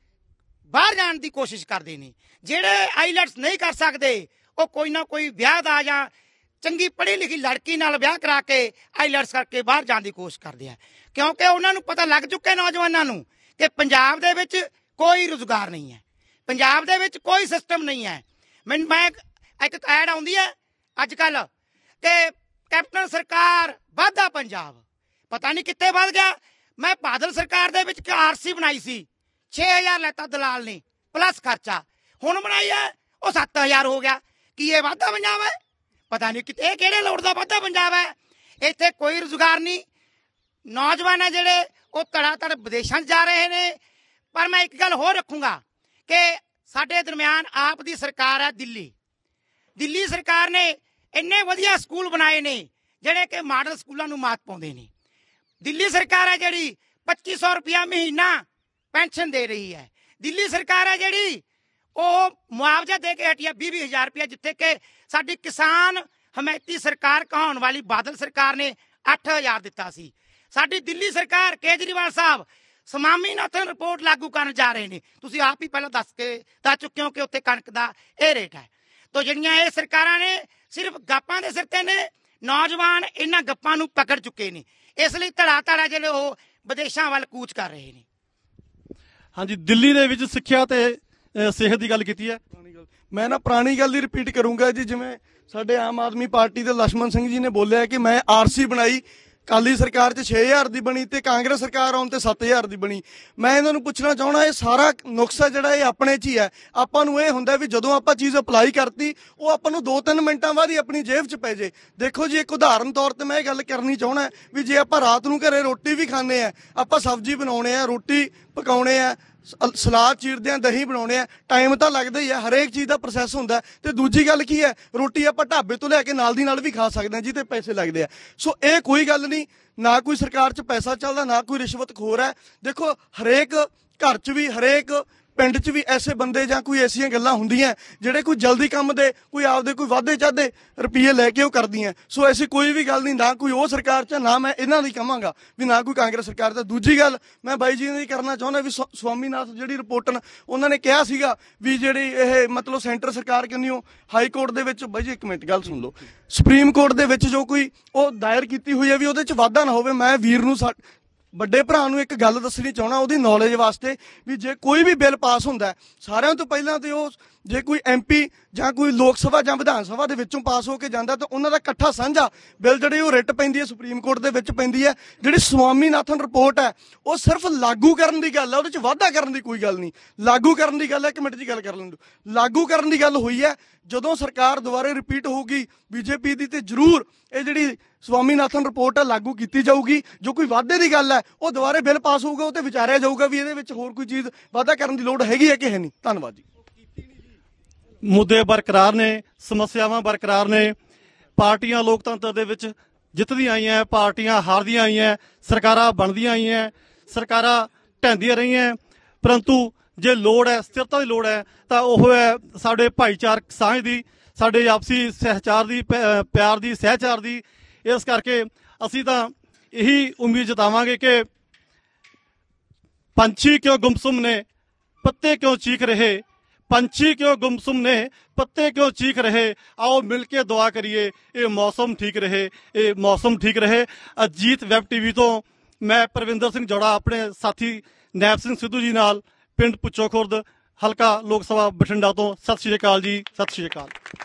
ਬਾਹਰ ਜਾਣ ਦੀ ਕੋਸ਼ਿਸ਼ ਕਰਦੇ ਨੇ। ਜਿਹੜੇ ਆਈਲੈਟਸ ਨਹੀਂ ਕਰ ਸਕਦੇ ਉਹ ਕੋਈ ਨਾ ਕੋਈ ਵਿਆਹ ਦਾ ਜਾਂ ਚੰਗੀ ਪੜ੍ਹੀ ਲਿਖੀ ਲੜਕੀ ਨਾਲ ਵਿਆਹ ਕਰਾ ਕੇ ਆਈਲੈਟਸ ਕਰਕੇ ਬਾਹਰ ਜਾਣ ਦੀ ਕੋਸ਼ਿਸ਼ ਕਰਦੇ ਆ, ਕਿਉਂਕਿ ਉਹਨਾਂ ਨੂੰ ਪਤਾ ਲੱਗ ਚੁੱਕਿਆ ਨੌਜਵਾਨਾਂ ਨੂੰ ਕਿ ਪੰਜਾਬ ਦੇ ਵਿੱਚ ਕੋਈ ਰੁਜ਼ਗਾਰ ਨਹੀਂ ਹੈ, ਪੰਜਾਬ ਦੇ ਵਿੱਚ ਕੋਈ ਸਿਸਟਮ ਨਹੀਂ ਹੈ। ਮੈਨੂੰ ਮੈਂ ਇੱਕ ਐਡ ਆਉਂਦੀ ਹੈ ਅੱਜ ਕੱਲ ਕਿ ਕੈਪਟਨ ਸਰਕਾਰ ਵਾਧਾ ਪੰਜਾਬ, ਪਤਾ ਨਹੀਂ ਕਿੱਥੇ ਵੱਧ ਗਿਆ। ਮੈਂ ਬਾਦਲ ਸਰਕਾਰ ਦੇ ਵਿੱਚ ਆਰਸੀ ਬਣਾਈ ਸੀ, ਛੇ ਹਜ਼ਾਰ ਲੈਤਾ ਦਲਾਲ ਨੇ ਪਲੱਸ ਖਰਚਾ, ਹੁਣ ਬਣਾਈ ਹੈ ਉਹ ਸੱਤ ਹਜ਼ਾਰ ਹੋ ਗਿਆ। ਕੀ ਇਹ ਵਾਧਾ ਪੰਜਾਬ ਹੈ? ਪਤਾ ਨਹੀਂ ਕਿਤੇ ਇਹ ਕਿਹੜੇ ਲੋੜ ਦਾ ਵਾਧਾ ਪੰਜਾਬ ਹੈ। ਇੱਥੇ ਕੋਈ ਰੁਜ਼ਗਾਰ ਨਹੀਂ। ਨੌਜਵਾਨ ਹੈ ਜਿਹੜੇ ਉਹ ਧੜਾ ਧੜ ਵਿਦੇਸ਼ਾਂ 'ਚ ਜਾ ਰਹੇ ਨੇ। ਪਰ ਮੈਂ ਇੱਕ ਗੱਲ ਹੋਰ ਰੱਖੂੰਗਾ ਕਿ ਸਾਡੇ ਦਰਮਿਆਨ ਆਪ ਦੀ ਸਰਕਾਰ ਹੈ ਦਿੱਲੀ। ਦਿੱਲੀ ਸਰਕਾਰ ਨੇ ਇੰਨੇ ਵਧੀਆ ਸਕੂਲ ਬਣਾਏ ਨੇ ਜਿਹੜੇ ਕਿ ਮਾਡਲ ਸਕੂਲਾਂ ਨੂੰ ਮਾਤ ਪਾਉਂਦੇ ਨੇ। ਦਿੱਲੀ ਸਰਕਾਰ ਹੈ ਜਿਹੜੀ ਪੱਚੀ ਸੌ ਰੁਪਇਆ ਮਹੀਨਾ ਪੈਨਸ਼ਨ ਦੇ ਰਹੀ ਹੈ। ਦਿੱਲੀ ਸਰਕਾਰ ਹੈ ਜਿਹੜੀ ਉਹ ਮੁਆਵਜ਼ਾ ਦੇ ਕੇ ਹਟਿਆ ਵੀਹ ਵੀਹ ਹਜ਼ਾਰ ਰੁਪਇਆ, ਜਿੱਥੇ ਕਿ ਸਾਡੀ ਕਿਸਾਨ ਹਮਾਇਤੀ ਸਰਕਾਰ ਕਹਾਉਣ ਵਾਲੀ ਬਾਦਲ ਸਰਕਾਰ ਨੇ ਅੱਠ ਹਜ਼ਾਰ ਦਿੱਤਾ ਸੀ। ਸਾਡੀ ਦਿੱਲੀ ਸਰਕਾਰ ਕੇਜਰੀਵਾਲ ਸਾਹਿਬ ਸਵਾਮੀਨਾਥਨ ਰਿਪੋਰਟ ਲਾਗੂ ਕਰਨ ਜਾ ਰਹੇ ਨੇ। ਤੁਸੀਂ ਆਪ ਹੀ ਪਹਿਲਾਂ ਦੱਸ ਕੇ ਦੱਸ ਚੁੱਕੇ ਹੋ ਕਿ ਉੱਥੇ ਕਣਕ ਦਾ ਇਹ ਰੇਟ ਹੈ। ਤਾਂ ਜਿਹੜੀਆਂ ਇਹ ਸਰਕਾਰਾਂ ਨੇ ਸਿਰਫ ਗੱਪਾਂ ਦੇ ਸਿਰ ਤੇ ਨੇ, ਨੌਜਵਾਨ ਇਹਨਾਂ ਗੱਪਾਂ ਨੂੰ ਪਕੜ ਚੁੱਕੇ ਨੇ। ਇਸ ਲਈ ਧੜਾ ਧੜਾ ਜਿਹੜੇ ਉਹ ਵਿਦੇਸ਼ਾਂ ਵੱਲ ਕੂਚ ਕਰ ਰਹੇ ਨੇ। ਹਾਂਜੀ, ਦਿੱਲੀ ਦੇ ਵਿੱਚ ਸਿੱਖਿਆ ਤੇ ਸਿਹਤ ਦੀ ਗੱਲ ਕੀਤੀ ਹੈ। ਮੈਂ ਨਾ ਪੁਰਾਣੀ ਗੱਲ ਹੀ ਰਿਪੀਟ ਕਰੂੰਗਾ ਜੀ, ਜਿਵੇਂ ਸਾਡੇ ਆਮ ਆਦਮੀ ਪਾਰਟੀ ਦੇ ਲక్ష్మణ ਸਿੰਘ ਜੀ ਨੇ ਬੋਲਿਆ ਕਿ ਮੈਂ ਆਰਸੀ ਬਣਾਈ, ਕਾਲੀ ਸਰਕਾਰ 'ਚ ਛੇ ਹਜ਼ਾਰ ਦੀ ਬਣੀ ਤੇ ਕਾਂਗਰਸ ਸਰਕਾਰ ਆਉਣ ਤੇ ਸੱਤ ਹਜ਼ਾਰ ਦੀ ਬਣੀ। ਮੈਂ ਇਹਨਾਂ ਨੂੰ ਪੁੱਛਣਾ ਚਾਹੁੰਦਾ, ਇਹ ਸਾਰਾ ਨੁਕਸਾ ਜਿਹੜਾ ਇਹ ਆਪਣੇ 'ਚ ਹੀ ਹੈ। ਆਪਾਂ ਨੂੰ ਇਹ ਹੁੰਦਾ ਵੀ ਜਦੋਂ ਆਪਾਂ ਚੀਜ਼ ਅਪਲਾਈ ਕਰਤੀ ਉਹ ਆਪਾਂ ਨੂੰ ਦੋ ਤਿੰਨ ਮਿੰਟਾਂ ਬਾਅਦ ਹੀ ਆਪਣੀ ਜੇਬ 'ਚ ਪੈ ਜੇ। ਦੇਖੋ ਜੀ, ਇੱਕ ਉਦਾਹਰਨ ਤੌਰ ਤੇ ਮੈਂ ਇਹ ਗੱਲ ਕਰਨੀ ਚਾਹੁੰਦਾ ਵੀ ਜੇ ਆਪਾਂ ਰਾਤ ਨੂੰ ਘਰੇ ਰੋਟੀ ਵੀ ਖਾਂਦੇ ਆ, ਆਪਾਂ ਸਬਜ਼ੀ ਬਣਾਉਣੇ ਆ, ਰੋਟੀ ਪਕਾਉਣੇ ਆ, ਸਲਾਦ ਚੀਰਦੇ ਆ, ਦਹੀਂ ਬਣਾਉਣੇ ਆ, ਟਾਈਮ ਤਾਂ ਲੱਗਦਾ ਹੀ ਹੈ। ਹਰੇਕ ਚੀਜ਼ ਦਾ ਪ੍ਰੋਸੈਸ ਹੁੰਦਾ। ਤੇ ਦੂਜੀ ਗੱਲ ਕੀ ਹੈ, ਰੋਟੀ ਆਪਾਂ ਢਾਬੇ ਤੋਂ ਲੈ ਕੇ ਨਾਲ ਦੀ ਨਾਲ ਵੀ ਖਾ ਸਕਦੇ ਹਾਂ ਜਿਹਦੇ ਪੈਸੇ ਲੱਗਦੇ ਆ। ਸੋ ਇਹ ਕੋਈ ਗੱਲ ਨਹੀਂ, ਨਾ ਕੋਈ ਸਰਕਾਰ 'ਚ ਪੈਸਾ ਚੱਲਦਾ, ਨਾ ਕੋਈ ਰਿਸ਼ਵਤਖੋਰ ਹੈ। ਦੇਖੋ, ਹਰੇਕ ਘਰ 'ਚ ਵੀ ਹਰੇਕ ਪਿੰਡ 'ਚ ਵੀ ਐਸੇ ਬੰਦੇ ਜਾਂ ਕੋਈ ਐਸੀਆਂ ਗੱਲਾਂ ਹੁੰਦੀਆਂ ਜਿਹੜੇ ਕੋਈ ਜਲਦੀ ਕੰਮ ਦੇ, ਕੋਈ ਆਪਦੇ ਕੋਈ ਵਾਧੇ ਚਾਧੇ ਰੁਪਈਏ ਲੈ ਕੇ ਉਹ ਕਰਦੀਆਂ। ਸੋ ਐਸੀ ਕੋਈ ਵੀ ਗੱਲ ਨਹੀਂ, ਨਾ ਕੋਈ ਉਹ ਸਰਕਾਰ 'ਚ, ਨਾ ਮੈਂ ਇਹਨਾਂ ਦੀ ਕਹਾਂਗਾ ਵੀ ਨਾ ਕੋਈ ਕਾਂਗਰਸ ਸਰਕਾਰ 'ਚ। ਦੂਜੀ ਗੱਲ ਮੈਂ ਬਾਈ ਜੀ ਦੀ ਕਰਨਾ ਚਾਹੁੰਦਾ ਵੀ ਸਵਾਮੀਨਾਥ ਜਿਹੜੀ ਰਿਪੋਰਟ ਉਹਨਾਂ ਨੇ ਕਿਹਾ ਸੀਗਾ ਵੀ ਜਿਹੜੀ ਇਹ ਮਤਲਬ ਸੈਂਟਰ ਸਰਕਾਰ ਕਹਿੰਦੀ ਉਹ ਹਾਈ ਕੋਰਟ ਦੇ ਵਿੱਚ, ਬਾਈ ਜੀ ਇੱਕ ਮਿੰਟ ਗੱਲ ਸੁਣ ਲਓ, ਸੁਪਰੀਮ ਕੋਰਟ ਦੇ ਵਿੱਚ ਜੋ ਕੋਈ ਉਹ ਦਾਇਰ ਕੀਤੀ ਹੋਈ ਹੈ ਵੀ ਉਹਦੇ 'ਚ ਵਾਧਾ ਨਾ ਹੋਵੇ। ਮੈਂ ਵੀਰ ਨੂੰ ਵੱਡੇ ਭਰਾ ਨੂੰ ਇੱਕ ਗੱਲ ਦੱਸਣੀ ਚਾਹੁੰਦਾ ਉਹਦੀ ਨੌਲੇਜ ਵਾਸਤੇ ਵੀ ਜੇ ਕੋਈ ਵੀ ਬਿੱਲ ਪਾਸ ਹੁੰਦਾ, ਸਾਰਿਆਂ ਤੋਂ ਪਹਿਲਾਂ ਤੇ ਉਹ ਜੇ ਕੋਈ ਐਮਪੀ ਜਾਂ ਕੋਈ ਲੋਕ ਸਭਾ ਜਾਂ ਵਿਧਾਨ ਸਭਾ ਦੇ ਵਿੱਚੋਂ ਪਾਸ ਹੋ ਕੇ ਜਾਂਦਾ ਤਾਂ ਉਹਨਾਂ ਦਾ ਇਕੱਠਾ ਸਾਂਝਾ ਬਿੱਲ ਜਿਹੜੀ ਉਹ ਰਿਟ ਪੈਂਦੀ ਹੈ ਸੁਪਰੀਮ ਕੋਰਟ ਦੇ ਵਿੱਚ ਪੈਂਦੀ ਹੈ। ਜਿਹੜੀ ਸਵਾਮੀਨਾਥਨ ਰਿਪੋਰਟ ਹੈ ਉਹ ਸਿਰਫ ਲਾਗੂ ਕਰਨ ਦੀ ਗੱਲ ਹੈ, ਉਹਦੇ 'ਚ ਵਾਧਾ ਕਰਨ ਦੀ ਕੋਈ ਗੱਲ ਨਹੀਂ। ਲਾਗੂ ਕਰਨ ਦੀ ਗੱਲ ਹੈ, ਇੱਕ ਮਿੰਟ ਦੀ ਗੱਲ ਕਰ ਲੈਣ ਦਿਓ। ਲਾਗੂ ਕਰਨ ਦੀ ਗੱਲ ਹੋਈ ਹੈ ਜਦੋਂ ਸਰਕਾਰ ਦੁਬਾਰੇ ਰਿਪੀਟ ਹੋਊਗੀ ਬੀਜੇਪੀ ਦੀ, ਤੇ ਜ਼ਰੂਰ ਇਹ ਜਿਹੜੀ ਸਵਾਮੀਨਾਥਨ ਰਿਪੋਰਟ ਹੈ ਲਾਗੂ ਕੀਤੀ ਜਾਊਗੀ। ਜੋ ਕੋਈ ਵਾਧੇ ਦੀ ਗੱਲ ਹੈ ਉਹ ਦੁਬਾਰੇ ਬਿੱਲ ਪਾਸ ਹੋਊਗਾ, ਉਹ ਤੇ ਵਿਚਾਰਿਆ ਜਾਊਗਾ ਵੀ ਇਹਦੇ ਵਿੱਚ ਹੋਰ ਕੋਈ ਚੀਜ਼ ਵਾਧਾ ਕਰਨ ਦੀ ਲੋੜ ਹੈਗੀ ਹੈ ਕਿ ਹੈ ਨਹੀਂ। ਧੰਨਵਾਦ ਜੀ। ਮੁੱਦੇ ਬਰਕਰਾਰ ਨੇ, ਸਮੱਸਿਆਵਾਂ ਬਰਕਰਾਰ ਨੇ। ਪਾਰਟੀਆਂ ਲੋਕਤੰਤਰ ਦੇ ਵਿੱਚ ਜਿੱਤਦੀਆਂ ਆਈਆਂ, ਪਾਰਟੀਆਂ ਹਾਰਦੀਆਂ ਆਈਆਂ, ਸਰਕਾਰਾਂ ਬਣਦੀਆਂ ਆਈਆਂ, ਸਰਕਾਰਾਂ ਢਹਿੰਦੀਆਂ ਰਹੀਆਂ, ਪਰੰਤੂ ਜੇ ਲੋੜ ਹੈ, ਸਥਿਰਤਾ ਦੀ ਲੋੜ ਹੈ ਤਾਂ ਉਹ ਹੈ ਸਾਡੇ ਭਾਈਚਾਰਕ ਸਾਂਝ ਦੀ, ਸਾਡੇ ਆਪਸੀ ਸਹਿਚਾਰ ਦੀ, ਪਿਆਰ ਦੀ, ਸਹਿਚਾਰ ਦੀ। ਇਸ ਕਰਕੇ ਅਸੀਂ ਤਾਂ ਇਹੀ ਉਮੀਦ ਜਤਾਵਾਂਗੇ ਕਿ ਪੰਛੀ ਕਿਉਂ ਗੁੰਮਸੁਮ ਨੇ, ਪੱਤੇ ਕਿਉਂ ਚੀਖ ਰਹੇ, ਪੰਛੀ ਕਿਉਂ ਗੁੰਮਸੁਮ ਨੇ, ਪੱਤੇ ਕਿਉਂ ਚੀਖ ਰਹੇ। ਆਓ ਮਿਲ ਕੇ ਦੁਆ ਕਰੀਏ ਇਹ ਮੌਸਮ ਠੀਕ ਰਹੇ, ਇਹ ਮੌਸਮ ਠੀਕ ਰਹੇ। ਅਜੀਤ ਵੈਬ ਟੀਵੀ ਤੋਂ ਮੈਂ ਪਰਵਿੰਦਰ ਸਿੰਘ ਜੋੜਾ ਆਪਣੇ ਸਾਥੀ ਨੈਬ ਸਿੰਘ ਸਿੱਧੂ ਜੀ ਨਾਲ ਪਿੰਡ ਪੁੱਚੋ ਖੁਰਦ, ਹਲਕਾ ਲੋਕ ਸਭਾ ਬਠਿੰਡਾ ਤੋਂ। ਸਤਿ ਸ਼੍ਰੀ ਅਕਾਲ ਜੀ, ਸਤਿ ਸ਼੍ਰੀ ਅਕਾਲ।